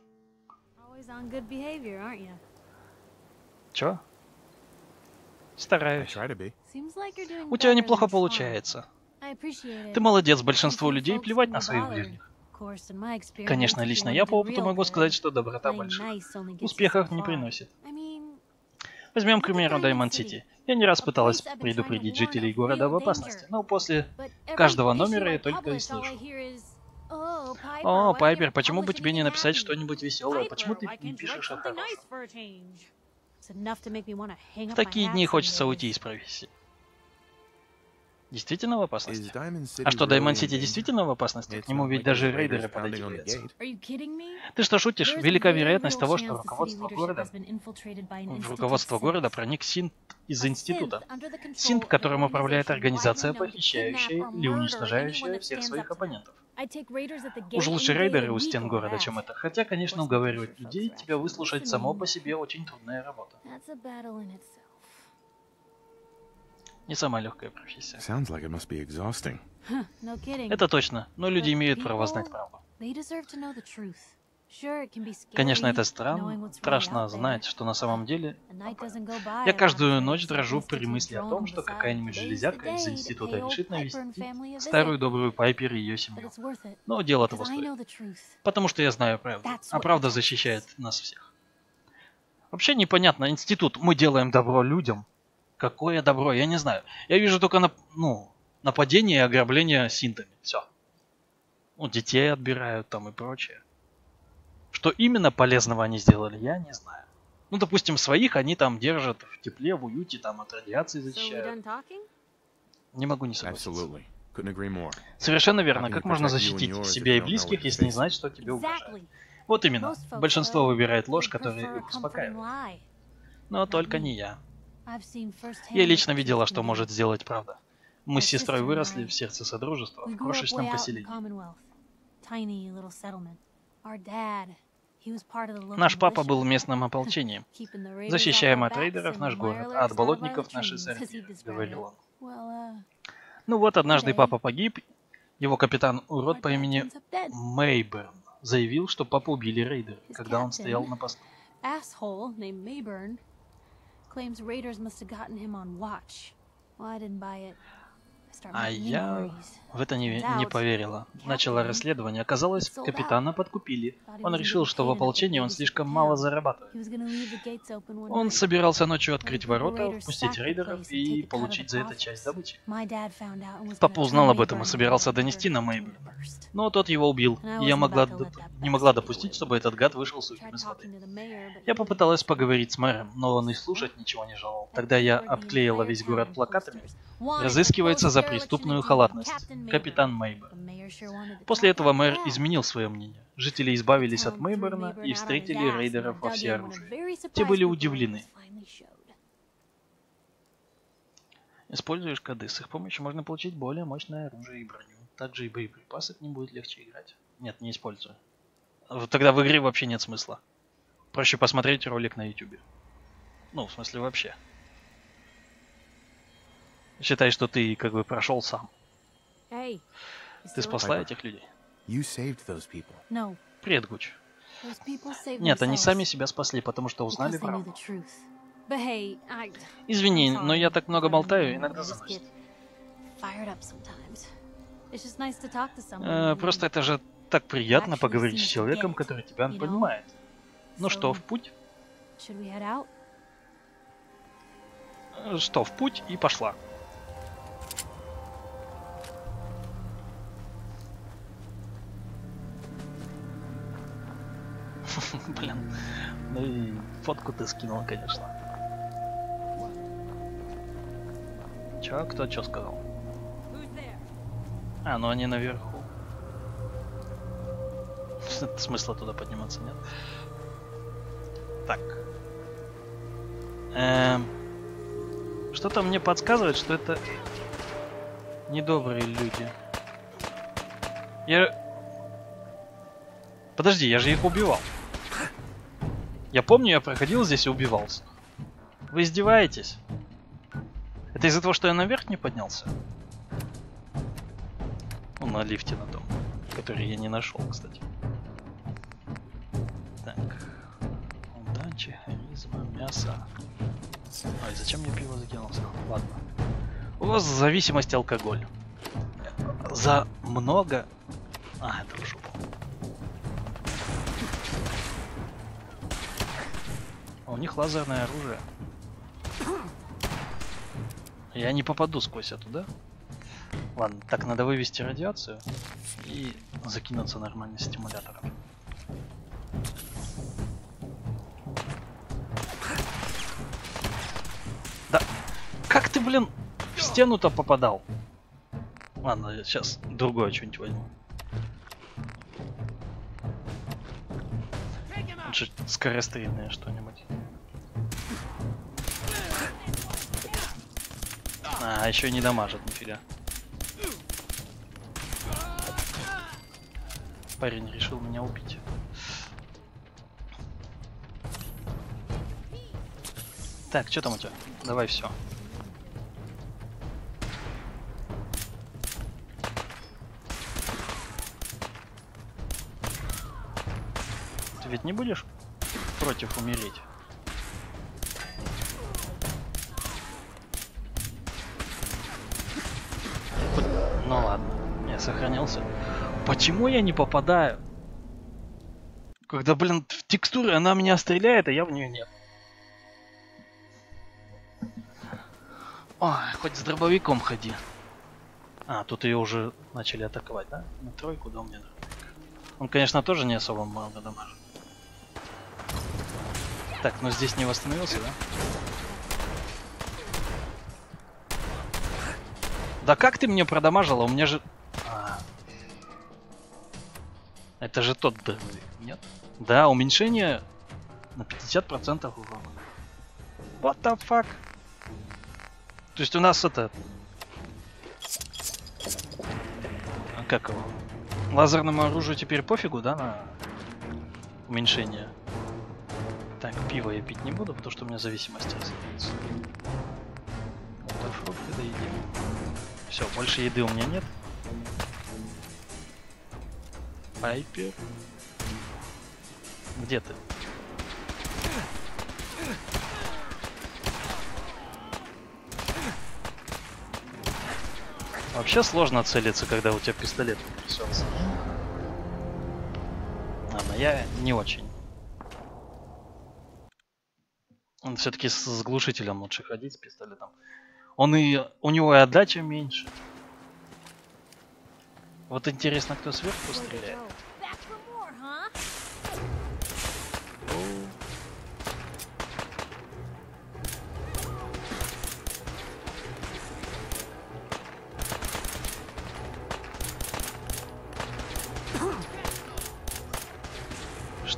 Чё? Стараюсь. У тебя неплохо получается. Ты молодец, большинству людей плевать на своих ближних. Конечно, лично я по опыту могу сказать, что доброта больших успехов не приносит. Возьмем, к примеру, Даймонд-Сити. Я не раз пыталась предупредить жителей города об опасности, но после каждого номера я только и слышу: «О, Пайпер, почему бы тебе не написать что-нибудь веселое? Почему ты не пишешь о хорошем?» В такие дни хочется уйти из профессии. Действительно в опасности? А что, Даймонд-Сити действительно в опасности? К нему ведь даже рейдеры подойти боятся. Ты что, шутишь? Велика вероятность того, что в руководство города проник синт из института. Синт, которым управляет организация, похищающая или уничтожающая всех своих оппонентов. Уж лучше рейдеры у стен города, чем это. Хотя, конечно, уговаривать людей тебя выслушать само по себе очень трудная работа. Не самая легкая профессия. Это точно, но люди имеют право знать правду. Конечно, это страшно знать, что на самом деле. Я каждую ночь дрожу при мысли о том, что какая-нибудь железяка из института решит навестить старую добрую Пайпер и ее семью. Но дело того стоит. Потому что я знаю правду, а правда защищает нас всех. Вообще непонятно, институт, мы делаем добро людям. Какое добро, я не знаю. Я вижу только нападение и ограбление синтами. Все. Ну, детей отбирают там и прочее. Что именно полезного они сделали, я не знаю. Ну, допустим, своих они там держат в тепле, в уюте, там от радиации защищают. Не могу не согласиться. Совершенно верно. Как можно защитить себя и близких, если не знать, что тебе угрожает? Вот именно. Большинство выбирает ложь, которая их успокаивает. Но только не я. Я лично видела, что может сделать правда. Мы с сестрой выросли в сердце Содружества, в крошечном поселении. Наш папа был в местном ополчении. Защищаем от рейдеров наш город, а от болотников наши СРД, говорил он. Ну вот, однажды папа погиб. Его капитан-урод по имени Мейберн заявил, что папу убили рейдеры, когда он стоял на посту. А я в это не поверила. Начала расследование. Оказалось, капитана подкупили. Он решил, что в ополчении он слишком мало зарабатывает. Он собирался ночью открыть ворота, впустить рейдеров и получить за это часть добычи. Папа узнал об этом и собирался донести на Мейберна. Но тот его убил, и я не могла допустить, чтобы этот гад вышел сухим из воды. Я попыталась поговорить с мэром, но он и слушать ничего не желал. Тогда я обклеила весь город плакатами, Разыскивается за преступную халатность. Капитан Мейборн. После этого мэр изменил свое мнение. Жители избавились от Мейборна и встретили рейдеров во всеоружии. Те были удивлены. Используешь коды. С их помощью можно получить более мощное оружие и броню. Также и боеприпасы к ним будет легче играть. Нет, не использую. Тогда в игре вообще нет смысла. Проще посмотреть ролик на YouTube. Ну, в смысле вообще. Считай, что ты как бы прошел сам. Ты спасла этих людей? Привет, Гуч. Нет, они сами себя спасли, потому что узнали правду. Извини, но я так много болтаю, иногда заносит. Просто это же так приятно поговорить с человеком, который тебя понимает. Ну что, в путь? Что, в путь и пошла. Блин, ну и фотку ты скинул, конечно. Чё, кто чё сказал? А, ну они наверху. Смысла туда подниматься нет. Так. Что-то мне подсказывает, что это недобрые люди. Подожди, я же их убивал. Я помню, я проходил здесь и убивался. Вы издеваетесь? Это из-за того, что я наверх не поднялся? Ну, на лифте на том, который я не нашел, кстати. Так. Удачи, харизма, мясо. Ой, зачем мне пиво закинулся? Ладно. У вас зависимость алкоголь. За много... А, это уже было. У них лазерное оружие. Я не попаду сквозь эту, да? Ладно, так надо вывести радиацию и закинуться нормально стимулятором. Да, как ты, блин, в стену-то попадал? Ладно, я сейчас другое что-нибудь возьму. Лучше скорострельное что-нибудь. А, еще не дамажит, нифига. Парень решил меня убить. Так, что там у тебя? Давай все. Ты ведь не будешь против умереть? Ну ладно, я сохранился. Почему я не попадаю? Когда, блин, в текстуре она меня стреляет, а я в нее нет. Ой, хоть с дробовиком ходи. А, тут ее уже начали атаковать, да? На тройку, да, у меня дробовик. Он, конечно, тоже не особо много дамажит. Так, но здесь не восстановился, да? Да как ты мне продамажила? У меня же... Это же тот дробовик, нет? Да, уменьшение на 50% урона. What the fuck? То есть у нас это... А как его? Лазерному оружию теперь пофигу, да, на уменьшение? Так, пиво я пить не буду, потому что у меня зависимость развивается. Фрукты доедим. Все, больше еды у меня нет. Пайпер. Где ты? Вообще сложно целиться, когда у тебя пистолет присется. Ладно, я не очень. Он все-таки с глушителем лучше ходить, с пистолетом. У него и отдача меньше. Вот интересно, кто сверху стреляет.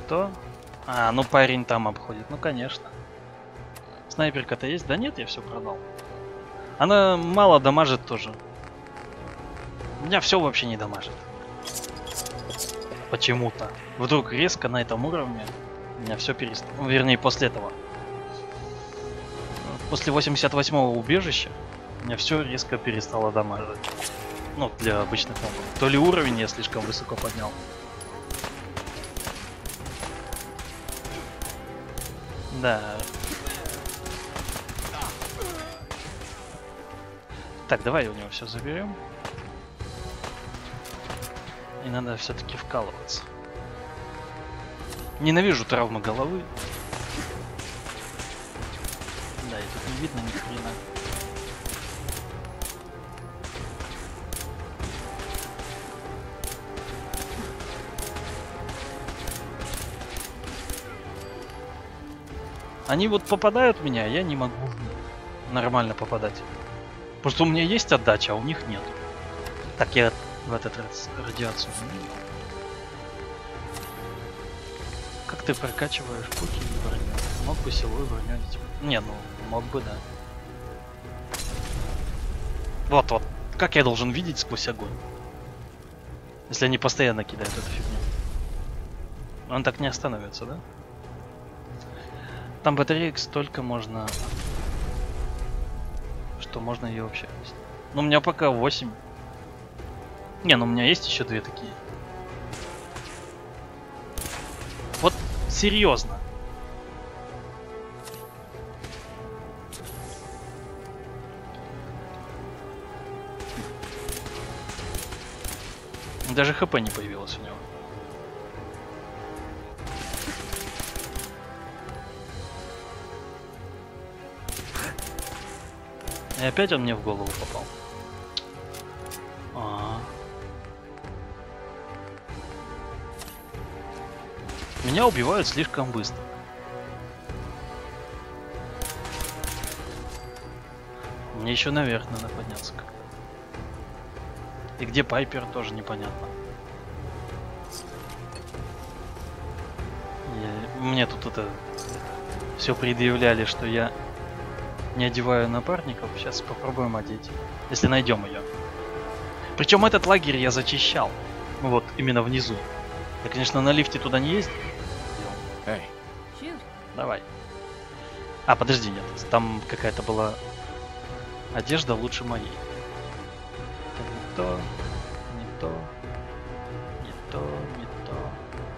Никто. А, ну парень там обходит. Ну конечно. Снайперка-то есть? Да нет, я все продал. Она мало дамажит тоже. У меня все вообще не дамажит. Почему-то. Вдруг резко на этом уровне у меня все перестало. Ну, вернее, после этого. После 88-го убежища у меня все резко перестало дамажить. Ну, для обычных мобов. То ли уровень я слишком высоко поднял. Да. Так, давай у него все заберем. И надо все-таки вкалываться. Ненавижу травмы головы. Да, и тут не видно ни хрена. Они вот попадают в меня, а я не могу нормально попадать. Потому что у меня есть отдача, а у них нет. Так, я в этот раз радиацию не видел. Как ты прокачиваешь пути и броню? Мог бы силовую броню одеть. Не, ну, мог бы, да. Вот. Как я должен видеть сквозь огонь? Если они постоянно кидают эту фигню. Он так не остановится, да? Там батареек столько можно... Что можно ее вообще... Ну, у меня пока 8. Не, ну у меня есть еще 2 такие. Вот серьезно. Даже ХП не появилось у него. И опять он мне в голову попал. Меня убивают слишком быстро. Мне еще наверх надо подняться. И где Пайпер, тоже непонятно. Мне тут это все предъявляли, что я не одеваю напарников. Сейчас попробуем одеть, если найдем ее. Причем этот лагерь я зачищал. Вот именно внизу. Я, конечно, на лифте туда не ездил. Эй. Давай. А, подожди, нет. Там какая-то была одежда лучше моей. Это не то, не то, не то, не то.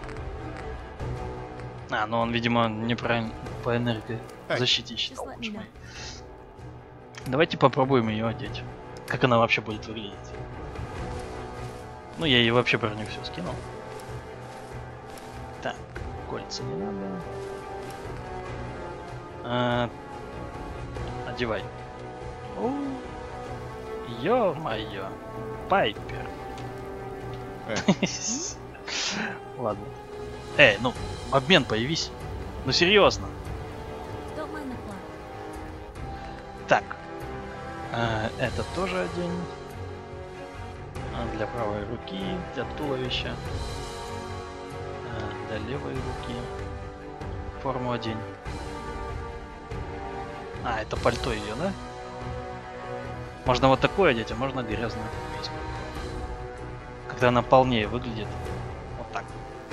А, ну он, видимо, неправильно по энергозащите считал лучше моей. Давайте попробуем ее одеть. Как она вообще будет выглядеть. Ну, я ей вообще броню все скинул. Так, кольца не надо. Одевай. Ё-моё. Пайпер. Ладно. Ну, обмен появись. Ну, серьезно. Так. Это тоже одень. Для правой руки, для туловища. Для левой руки. Форму одень. А, это пальто ее, да? Можно вот такое одеть, а можно грязную. Когда она полнее выглядит. Вот так.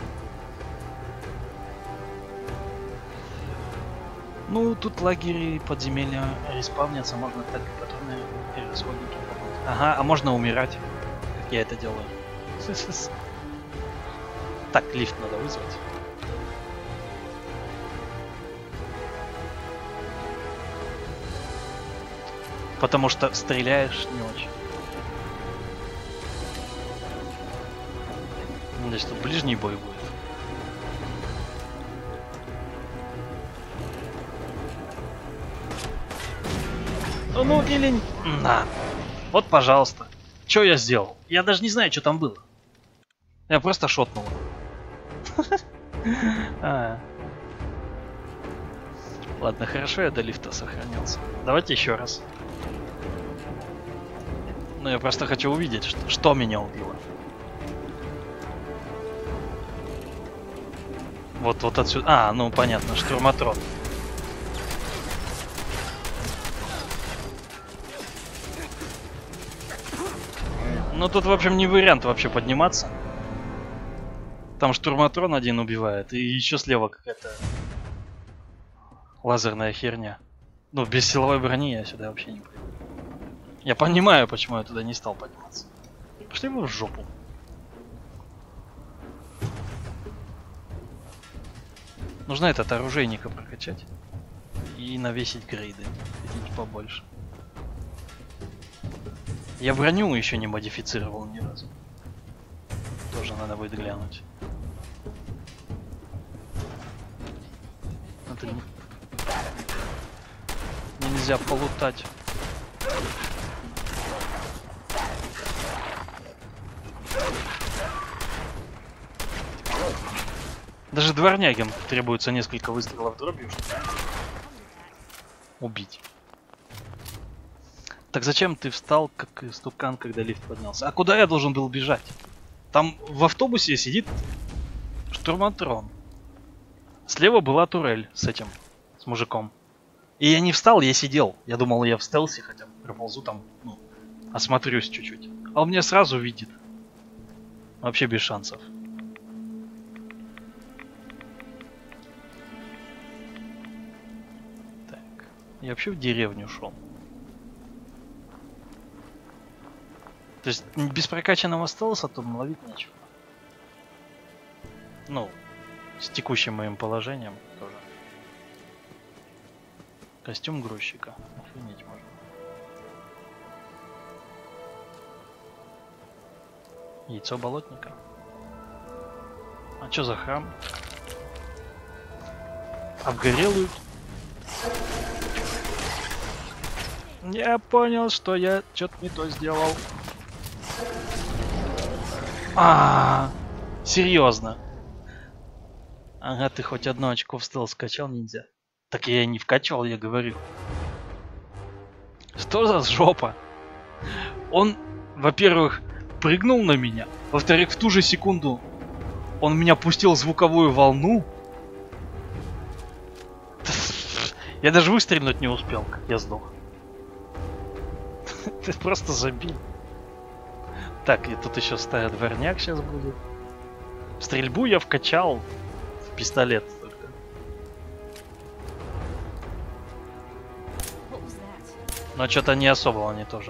Ну, тут лагеря и подземелья респавнятся, можно так и патроны и расходники. Ага, а можно умирать, как я это делаю. Так, лифт надо вызвать. Потому что стреляешь не очень. Значит, тут ближний бой будет. Ну, или... На. Вот, пожалуйста. Что я сделал? Я даже не знаю, что там было. Я просто шотнул. Ладно, хорошо, я до лифта сохранился. Давайте еще раз. Ну, я просто хочу увидеть, что меня убило. Вот отсюда. А, ну понятно, штурматрон. Ну тут, в общем, не вариант вообще подниматься. Там штурматрон один убивает, и еще слева какая-то лазерная херня. Ну, без силовой брони я сюда вообще не пойду. Я понимаю, почему я туда не стал подниматься. Пошли вы в жопу. Нужно этот оружейника прокачать. И навесить грейды. Хотите побольше. Я броню еще не модифицировал ни разу. Тоже надо будет глянуть. Это не... Нельзя полутать. Даже дворнягам требуется несколько выстрелов дробью, чтобы убить. Так зачем ты встал, как истукан, когда лифт поднялся? А куда я должен был бежать? Там в автобусе сидит штурматрон. Слева была турель с этим, с мужиком. И я не встал, я сидел. Я думал, я в стелсе хотя бы проползу там, ну, осмотрюсь чуть-чуть. А он меня сразу видит. Вообще без шансов. Так, я вообще в деревню шел. То есть без прокачанного стелса тут ловить нечего. Ну, с текущим моим положением тоже. Костюм грузчика. Охренеть можно. Яйцо болотника. А чё за храм? Обгорелую. Я понял, что я что-то не то сделал. Серьезно? Ага, ты хоть одно очко в стелс скачал, ниндзя? Так я и не вкачивал, я говорю. Что за жопа? Он, во-первых, прыгнул на меня. Во-вторых, в ту же секунду он меня пустил звуковую волну. Я даже выстрелить не успел, как я сдох. Ты просто забил. Так, и тут еще старый дворняк сейчас будет. Стрельбу я вкачал в пистолет только. Но что-то не особо они тоже.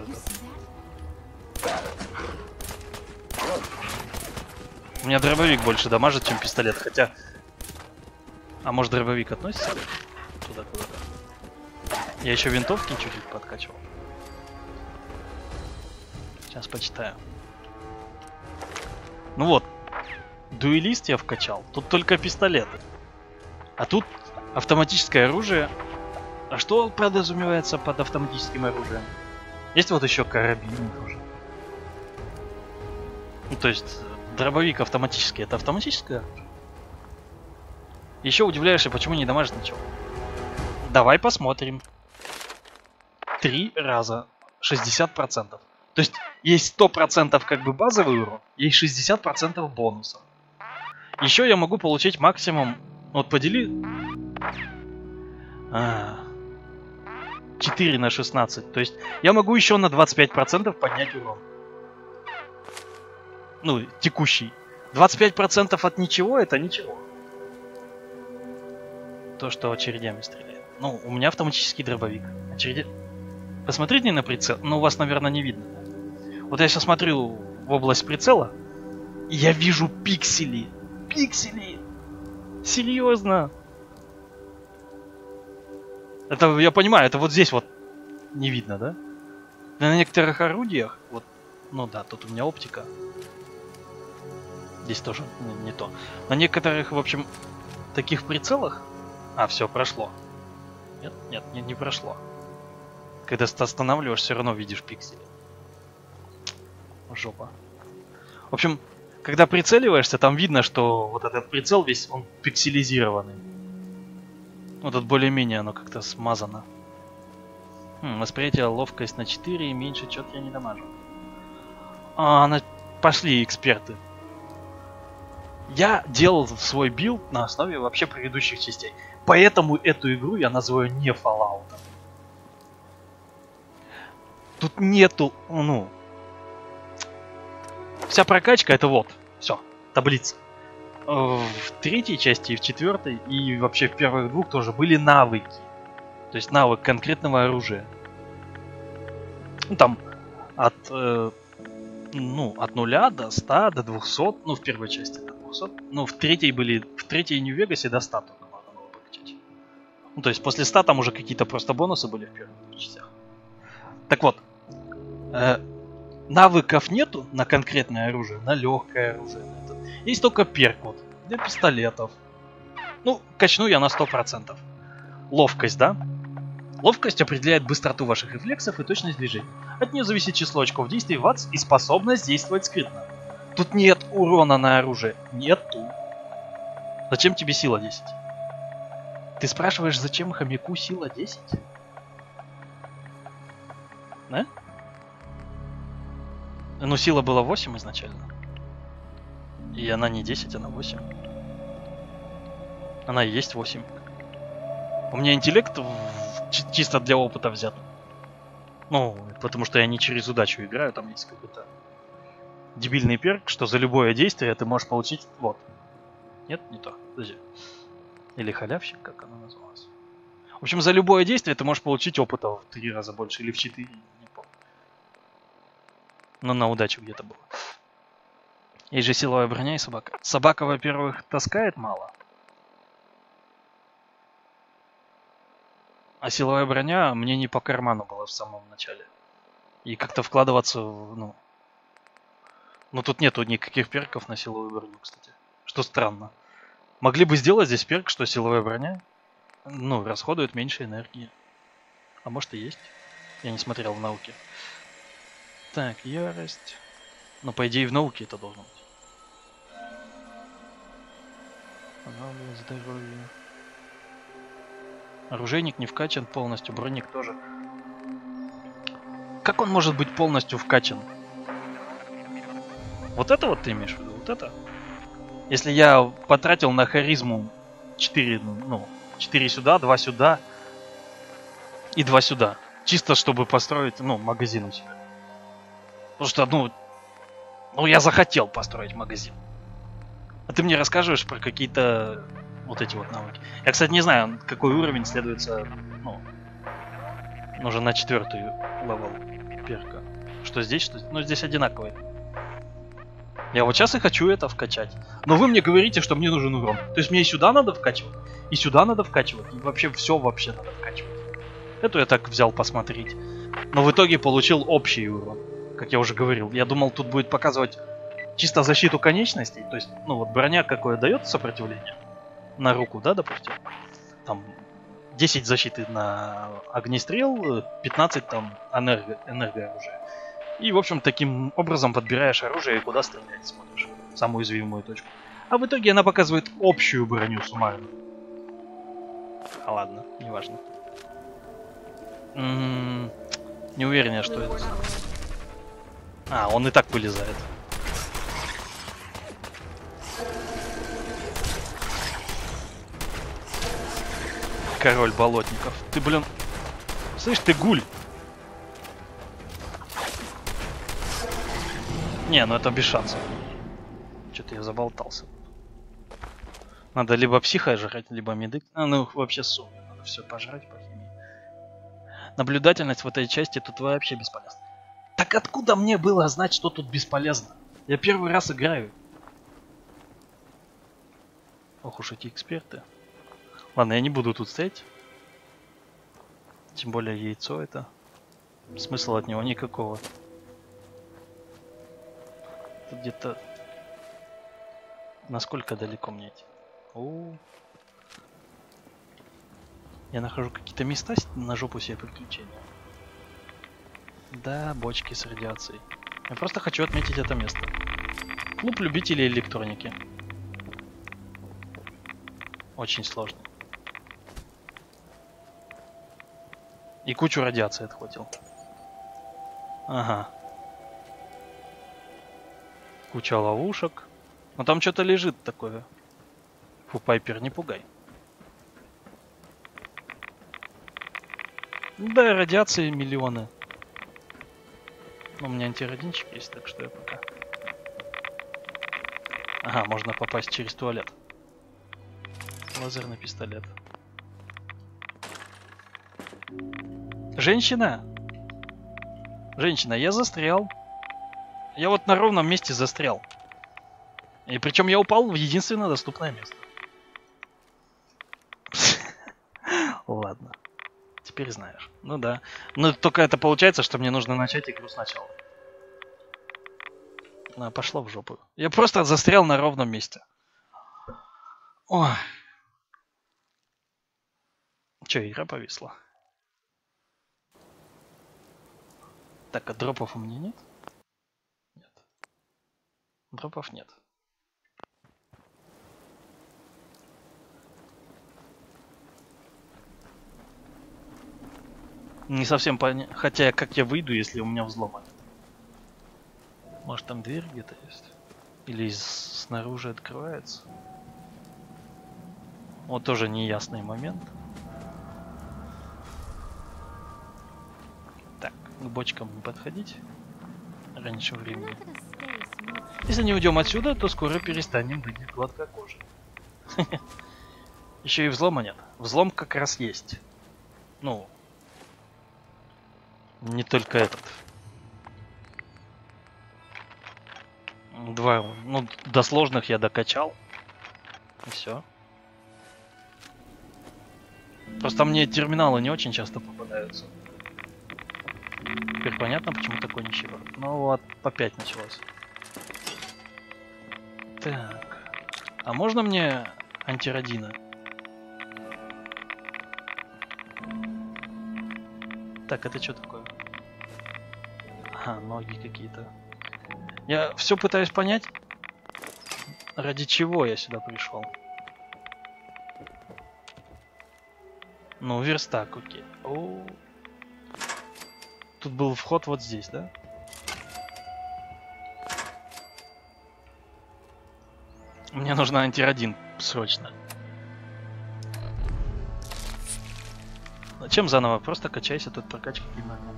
У меня дробовик больше дамажит, чем пистолет, хотя... А может дробовик относится туда куда-то? Я еще винтовки чуть-чуть подкачивал. Сейчас почитаю. Ну вот, дуэлист я вкачал. Тут только пистолеты. А тут автоматическое оружие. А что подразумевается под автоматическим оружием? Есть вот еще карабин тоже. Ну, то есть, дробовик автоматический. Это автоматическое оружие? Еще удивляешься, почему не дамажит ничего. Давай посмотрим. 3 раза. 60%. То есть, есть 100% как бы базовый урон, есть 60% бонуса. Еще я могу получить максимум... Вот подели... 4 на 16. То есть, я могу еще на 25% поднять урон. Ну, текущий. 25% от ничего, это ничего. То, что очередями стреляет. Ну, у меня автоматический дробовик. Посмотрите на прицел. Ну, у вас, наверное, не видно. Вот я сейчас смотрю в область прицела, и я вижу пиксели. Пиксели! Серьезно? Это, я понимаю, это вот здесь вот не видно, да? На некоторых орудиях, вот, ну да, тут у меня оптика. Здесь тоже не то. На некоторых, в общем, таких прицелах... А, все, прошло. Нет, не прошло. Когда ты останавливаешь, все равно видишь пиксели. Жопа. В общем, когда прицеливаешься, там видно, что вот этот прицел весь, он пикселизированный. Вот тут более-менее оно как-то смазано. Восприятие, ловкость на 4 и меньше, что-то я не дамажу. Пошли эксперты. Я делал свой билд на основе вообще предыдущих частей. Поэтому эту игру я называю не Fallout. Тут нету, ну... Вся прокачка это вот. Все, таблица. В третьей части и в четвертой, и вообще в первых двух тоже были навыки. То есть навык конкретного оружия. Ну, там от, от 0 до 100, до 200, ну в первой части до 200. Ну в третьей Нью-Вегасе до 100 только можно было прокачать. Ну то есть после 100 там уже какие-то просто бонусы были в первых частях. Так вот, навыков нету на конкретное оружие, на легкое оружие. Есть только перк вот для пистолетов. Ну, качну я на 100%. Ловкость, да? Ловкость определяет быстроту ваших рефлексов и точность движений. От нее зависит число очков действий в АДС и способность действовать скрытно. Тут нет урона на оружие. Нету. Зачем тебе сила 10? Ты спрашиваешь, зачем хомяку сила 10? Да? Ну, сила была 8 изначально. И она не 10, она 8. Она и есть 8. У меня интеллект чисто для опыта взят. Ну, потому что я не через удачу играю, там есть какой-то дебильный перк, что за любое действие ты можешь получить... Вот. Нет, не то. Подожди. Или халявщик, как она называлась. В общем, за любое действие ты можешь получить опыта в 3 раза больше или в 4, не помню. Но на удачу где-то было. Есть же силовая броня и собака. Собака, во-первых, таскает мало. А силовая броня мне не по карману была в самом начале. И как-то вкладываться в, Ну тут нету никаких перков на силовую броню, кстати. Что странно. Могли бы сделать здесь перк, что силовая броня, расходует меньше энергии. А может и есть. Я не смотрел в науке. Так, ярость. Но по идее в науке это должно быть. Анализ здоровья. Оружейник не вкачан полностью, броник тоже. Как он может быть полностью вкачан? Вот это вот ты имеешь в виду? Вот это? Если я потратил на харизму 4, 4 сюда, 2 сюда и 2 сюда. Чисто чтобы построить, магазин у себя. Потому что, я захотел построить магазин. А ты мне расскажешь про какие-то вот эти вот навыки. Я, кстати, не знаю, какой уровень следуется, нужен на 4-й левел перка. Что здесь, что... здесь одинаковые. Я вот сейчас и хочу это вкачать. Но вы мне говорите, что мне нужен урон. То есть мне и сюда надо вкачивать, и сюда надо вкачивать, и вообще все вообще надо вкачивать. Эту я так взял посмотреть. Но в итоге получил общий урон. Как я уже говорил. Я думал, тут будет показывать чисто защиту конечностей. То есть, броня какое дает сопротивление. На руку, да, допустим. Там 10 защиты на огнестрел, 15 там энергооружие. И, в общем, таким образом подбираешь оружие и куда стрелять смотришь. Самую уязвимую точку. А в итоге она показывает общую броню суммарно. А ладно, неважно. Не уверен я, что это. А, он и так вылезает. Король болотников. Ты, блин... Слышь, ты гуль. Не, это без шансов. Что-то я заболтался. Надо либо психа жрать, либо медык. Вообще сумме. Надо все пожрать по химии. Наблюдательность в этой части тут вообще бесполезна. Так откуда мне было знать, что тут бесполезно? Я первый раз играю. Ох уж эти эксперты. Ладно, я не буду тут стоять. Тем более яйцо это. Смысла от него никакого. Тут где-то... Насколько далеко мне идти? Я нахожу какие-то места на жопу себе приключения. Да, бочки с радиацией. Я просто хочу отметить это место. Клуб любителей электроники. Очень сложно. И кучу радиации отхватил. Ага. Куча ловушек. Но там что-то лежит такое. Фу, Пайпер, не пугай. Да, радиации миллионы. Но у меня антирадинчик есть, так что я пока... Ага, можно попасть через туалет. Лазерный пистолет. Женщина! Женщина, я застрял. Я вот на ровном месте застрял. И причем я упал в единственное доступное место. Ладно. Теперь знаешь. Ну да. Но только это получается, что мне нужно начать игру сначала. Пошло в жопу. Я просто застрял на ровном месте. Ой. Че, игра повисла? Так, а дропов у меня нет? Нет. Дропов нет. Не совсем понятно. Хотя, как я выйду, если у меня взлома нет? Может, там дверь где-то есть? Или снаружи открывается? Вот тоже неясный момент. Так, к бочкам не подходить раньше времени. Если не уйдем отсюда, то скоро перестанем быть гладкокожим. Еще и взлома нет. Взлом как раз есть. Ну, не только этот. Два, ну, до сложных я докачал. И все. Просто мне терминалы не очень часто попадаются. Теперь понятно, почему такой нищеброд. Ну вот, опять началось. Так. А можно мне антирадина? Так, это что такое? Ага, ноги какие-то. Я все пытаюсь понять, ради чего я сюда пришел. Ну, верстак, окей. О, тут был вход вот здесь, да? Мне нужно антирадин срочно. Зачем заново? Просто качайся, тут прокачка геморная.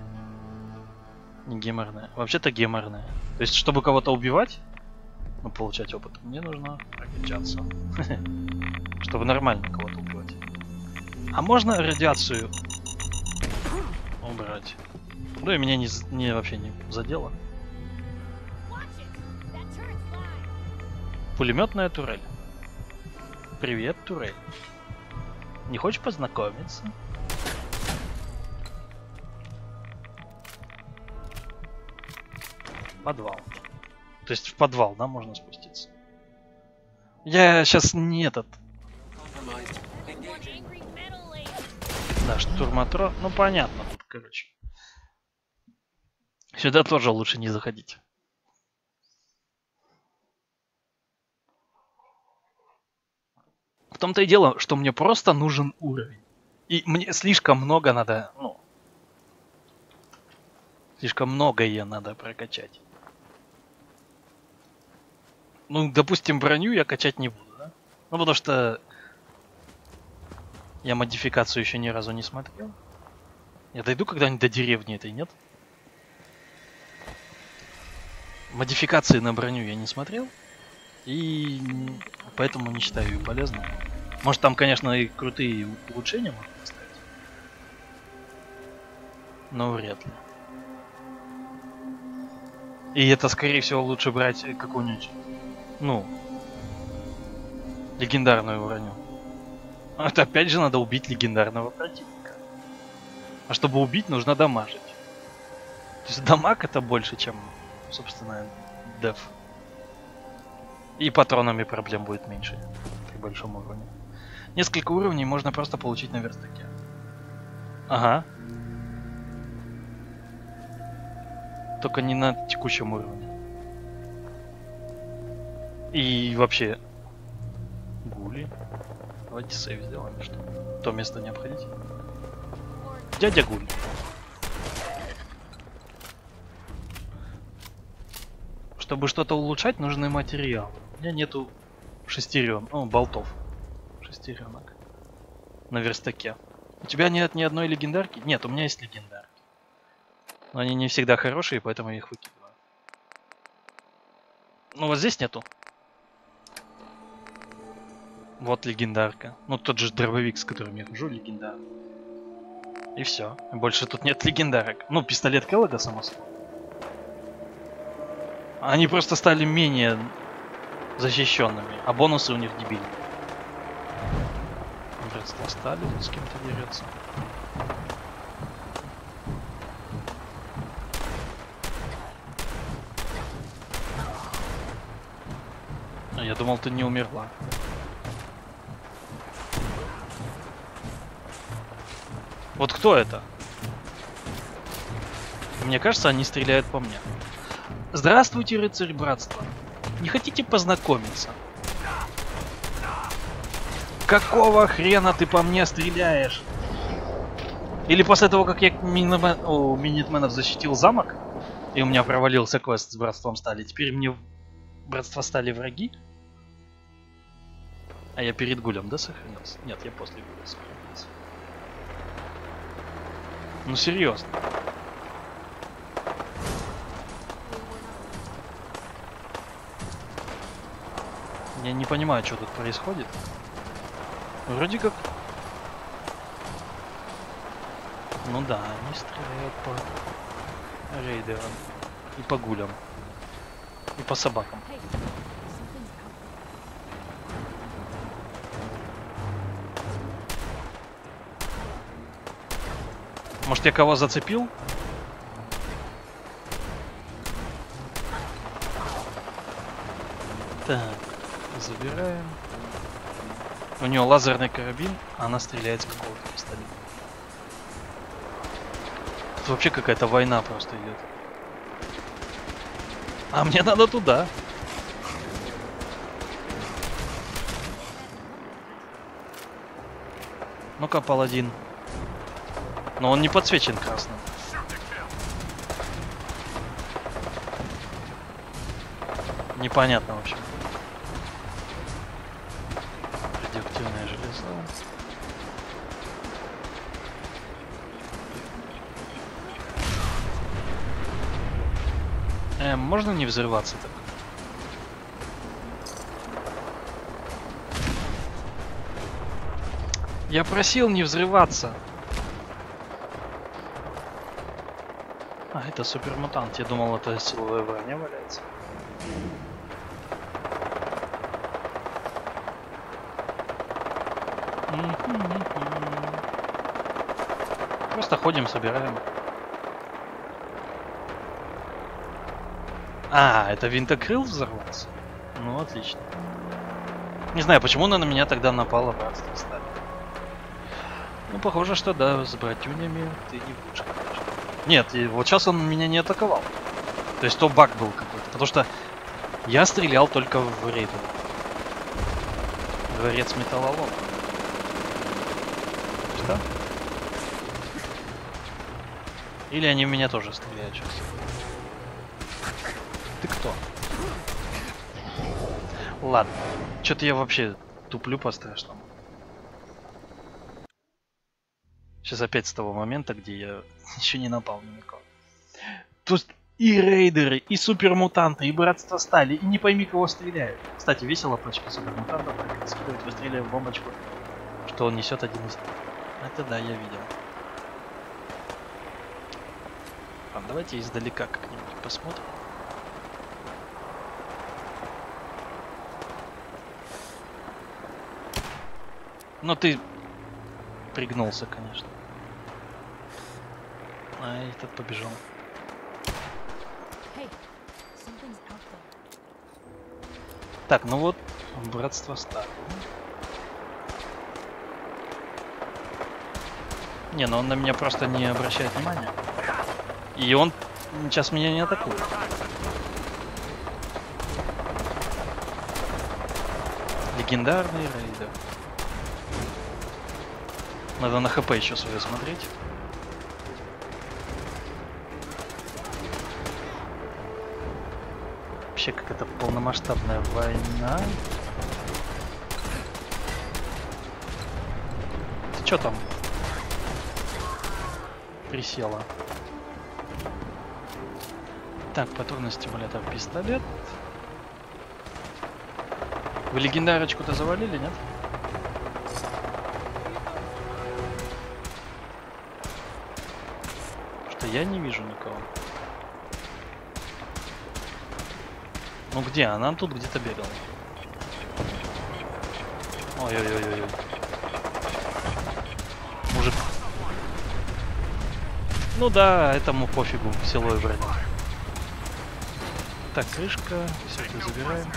Не геморная. Вообще-то геморная. То есть, чтобы кого-то убивать, ну, получать опыт, мне нужно прокачаться. Чтобы нормально кого-то убивать. А можно радиацию убрать? Ну и меня вообще не задело. Пулеметная турель. Привет, турель. Не хочешь познакомиться? Подвал. То есть в подвал, да, можно спуститься? Я сейчас не этот. Да, штурматро. Ну понятно тут, короче. Сюда тоже лучше не заходить. В том-то и дело, что мне просто нужен уровень. И мне слишком много надо, ну... Слишком многое надо прокачать. Ну, допустим, броню я качать не буду, да? Ну, потому что... Я модификацию еще ни разу не смотрел. Я дойду когда-нибудь до деревни этой, нет? Модификации на броню я не смотрел. И поэтому не считаю ее полезной. Может, там, конечно, и крутые улучшения можно поставить. Но вряд ли. И это, скорее всего, лучше брать какую-нибудь, ну, легендарную броню. Это опять же надо убить легендарного противника. А чтобы убить, нужно дамажить. То есть дамаг это больше, чем, собственно, деф. И патронами проблем будет меньше при большом уровне. Несколько уровней можно просто получить на верстаке. Ага. Только не на текущем уровне. И вообще... Гули. Давайте сейв сделаем, что то место не обходить. Дядя Гуль. Чтобы что-то улучшать, нужны материалы. У меня нету шестерен, болтов. Шестеренок. На верстаке. У тебя нет ни одной легендарки? Нет, у меня есть легендарки. Но они не всегда хорошие, поэтому я их выкидываю. Ну вот здесь нету. Вот легендарка. Ну тот же дробовик, с которым я хожу, легендар. И все. Больше тут нет легендарок. Ну, пистолет Келлога, само собой. Они просто стали менее защищенными, а бонусы у них дебильные. Братство стали, с кем-то дерется. А я думал, ты не умерла. Вот кто это? Мне кажется, они стреляют по мне. Здравствуйте, рыцарь братства. Не хотите познакомиться? Какого хрена ты по мне стреляешь? Или после того, как я минитменов защитил замок, и у меня провалился квест с братством стали, теперь мне братства стали враги? А я перед гулем, да, сохранился? Нет, я после гуля сохранился. Ну серьезно. Я не понимаю, что тут происходит. Вроде как... Ну да, они стреляют по рейдерам. И по гулям. И по собакам. Может, я кого зацепил? Так, забираем. У нее лазерный карабин, а она стреляет с какого-то пистолета. Тут вообще какая-то война просто идет. А мне надо туда. Ну-ка, паладин. Но он не подсвечен красным. Непонятно, в общем. Радиоактивное железо. Можно не взрываться так? Я просил не взрываться. А, это супермутант. Я думал, это силовая броня валяется. Просто ходим, собираем. А, это винтокрыл взорвался? Ну, отлично. Не знаю, почему она на меня тогда напала, братство стали. Ну, похоже, что да, с братюнями ты не в лучшем. Нет, вот сейчас он меня не атаковал. То есть то баг был какой-то. Потому что я стрелял только в рейду. Дворец металлолома. Что? Или они в меня тоже стреляют сейчас? Ты кто? Ладно. Что-то я вообще туплю по-страшному. Сейчас опять с того момента, где я еще не напал ни на кого. Тут и рейдеры, и супермутанты, и братство стали, и не пойми кого стреляют. Кстати, весело пачка супермутантов, как скидывать, выстреливая в бомбочку, что он несет один из них. Это да, я видел. Ладно, давайте издалека как-нибудь посмотрим. Но ты пригнулся, конечно. А этот побежал. Так, ну вот, братство стали. Не, ну он на меня просто не обращает внимания. И он сейчас меня не атакует. Легендарный рейдер. Надо на ХП еще свое смотреть. Вообще какая-то полномасштабная война. Ты чё там? Присела. Так, патронный стимулятор, пистолет. Вы легендарочку-то завалили, нет? Что я не вижу никого. Ну где? Она тут где-то бегала. Ой-ой-ой-ой. Мужик. Ну да, этому пофигу, силой броня. Так, крышка, все это забираем.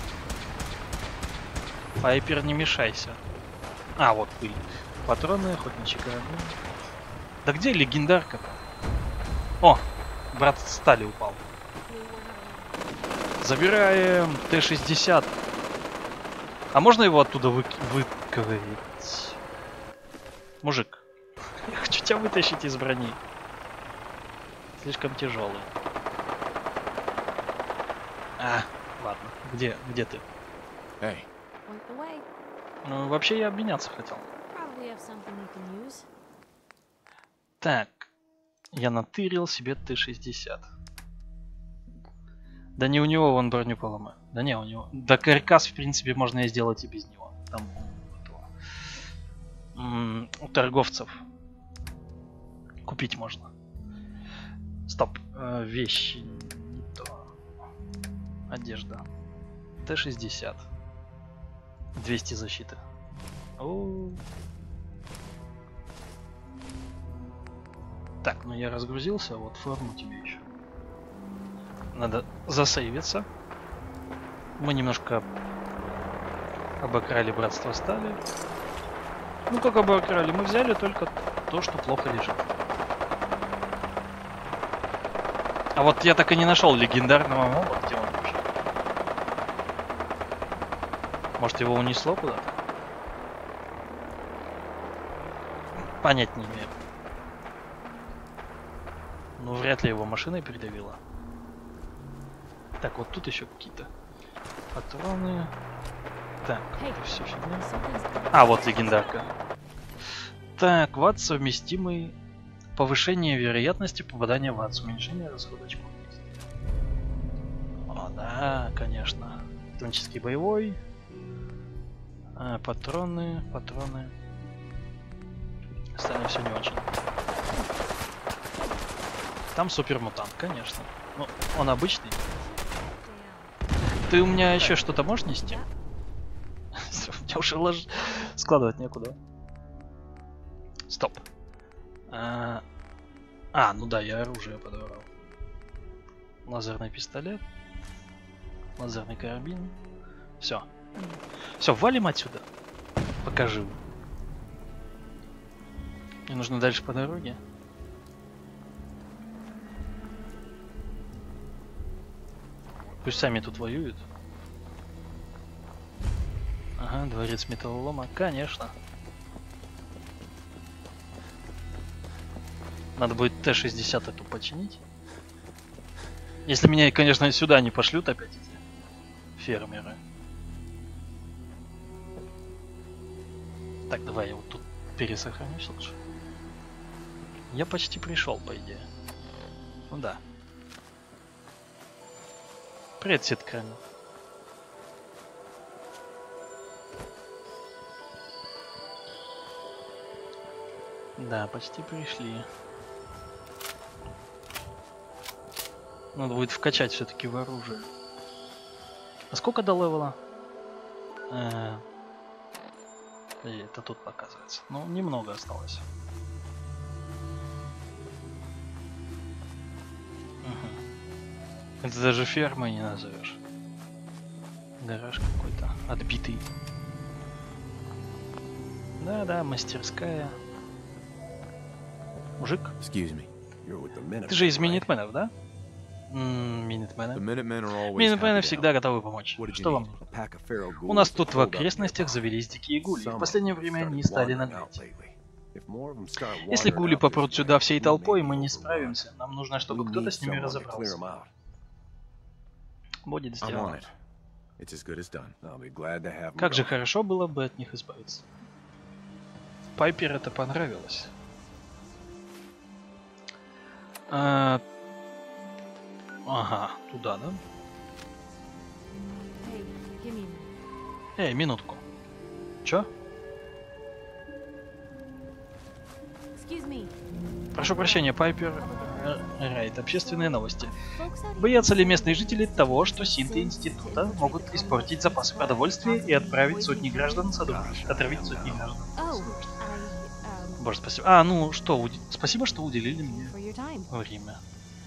Пайпер, не мешайся. А, вот пыль. Патроны, охотничий карабин. Да где легендарка-то? О, брат стали упал. Забираем Т-60. А можно его оттуда выковырять? Мужик, я хочу тебя вытащить из брони. Слишком тяжелый. А, ладно. Где ты? Hey. Ну, вообще я обменяться хотел. Так. Я натырил себе Т-60. Да не у него вон броню поломаю. Да не у него. Да каркас, в принципе, можно и сделать и без него. Там у торговцев купить можно. Стоп. Вещи не то. Одежда. Т-60. 200 защиты. Так, ну я разгрузился, вот форму тебе еще. Надо засейвиться. Мы немножко обокрали братство стали. Ну как обокрали? Мы взяли только то, что плохо лежит. А вот я так и не нашел легендарного моба, где он лежит. Может, его унесло куда-то? Понять не имею. Ну, вряд ли его машиной придавило. Так, вот тут еще какие-то патроны. Так, это все фигня. А, вот легендарка. Так, ватт совместимый. Повышение вероятности попадания в ад, уменьшение расхода очков. О, да, конечно. Тонческий боевой. Патроны. Остальное все не очень. Там супермутант, конечно. Ну, он обычный. Ты у меня еще что-то можешь нести? У меня уже складывать некуда. Стоп. Ну да, я оружие подобрал. Лазерный пистолет. Лазерный карабин. Все. Все, валим отсюда. Покажи. Мне нужно дальше по дороге. Пусть сами тут воюют. Ага, дворец металлолома, конечно. Надо будет Т-60 эту починить. Если меня, конечно, сюда не пошлют опять эти фермеры. Так, давай я вот тут пересохранюсь лучше. Я почти пришел, по идее. Ну да. Привет, сетка. Да, почти пришли. Надо будет вкачать все-таки в оружие. А сколько до левела? Это тут показывается. Ну, немного осталось. Это даже фермой не назовешь. Гараж какой-то отбитый. Да, мастерская. Мужик? Ты же из Минитменов, да? Минитмены всегда готовы помочь. Что вам нужно? У нас тут в окрестностях завелись дикие гули. В последнее время они стали наглеть. Если гули попрут сюда всей толпой, мы не справимся. Нам нужно, чтобы кто-то с ними разобрался. Будет I'm on сделано. it. It's as good as done. I'll be glad to have 'em Как же gone. хорошо было бы от них избавиться. Пайпер это понравилось. Ага, туда, да? Hey, give me a minute. Эй, минутку. Чё? Excuse me. Прошу прощения, Пайпер. Райт, общественные новости. Folks out here Боятся ли местные жители того, что синты института могут испортить запасы продовольствия и отправить сотни граждан отравить сотни граждан? Oh, Боже, спасибо. А, ну что, спасибо, что уделили мне for your time. время.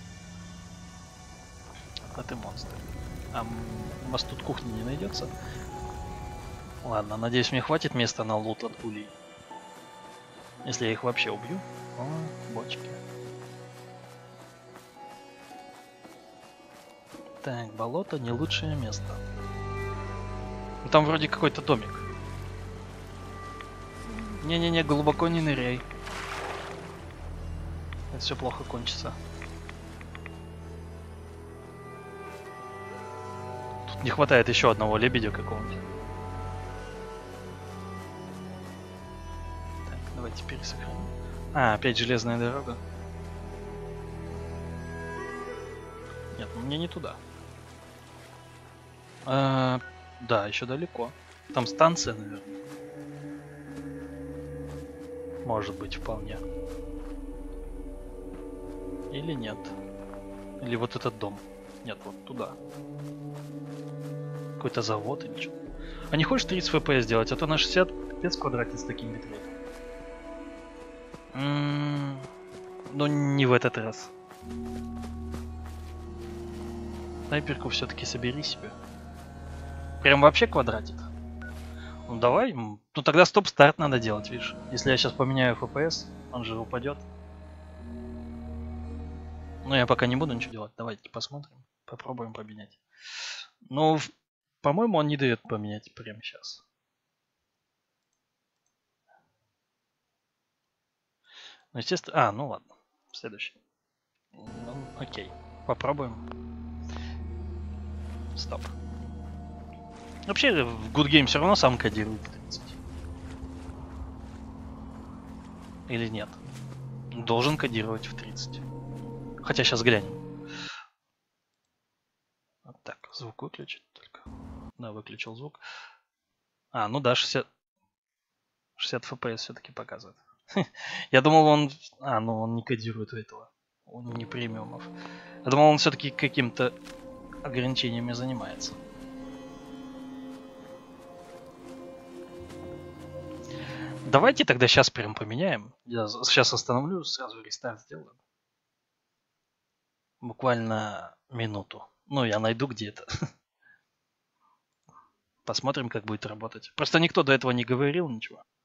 А ты монстр. А у вас тут кухни не найдется? Ладно, надеюсь, мне хватит места на лут от пулей. Если я их вообще убью. О, бочки. Так, болото не лучшее место. Ну, там вроде какой-то домик. Не-не-не, глубоко не ныряй. Это все плохо кончится. Тут не хватает еще одного лебедя какого-нибудь. Так, давайте пересохраним. А, опять железная дорога. Нет, ну мне не туда. Да, еще далеко. Там станция, наверное. Может быть, вполне. Или нет. Или вот этот дом. Нет, вот туда. Какой-то завод или что. А не хочешь 30 FPS сделать? А то на 60 капец квадратит с таким битрейт. Но не в этот раз. Снайперку все-таки собери себе. Прям вообще квадратит. Ну давай. Ну тогда стоп-старт надо делать, видишь. Если я сейчас поменяю FPS, он же упадет. Но я пока не буду ничего делать. Давайте посмотрим. Попробуем поменять. Ну, по-моему, он не дает поменять прямо сейчас. Ну, естественно... А, ну ладно. Следующий. Ну, окей. Попробуем. Стоп. Вообще, в Good Game все равно сам кодирует 30. Или нет? Должен кодировать в 30. Хотя сейчас глянем. Вот так, звук выключить только. Да, выключил звук. А, ну да, 60 FPS все-таки показывает. Я думал, он... А, ну он не кодирует у этого. Он не премиумов. Я думал, он все-таки каким-то ограничениями занимается. Давайте тогда сейчас прям поменяем. Я сейчас остановлю, сразу рестарт сделаю. Буквально минуту. Ну, я найду где-то. Посмотрим, как будет работать. Просто никто до этого не говорил ничего.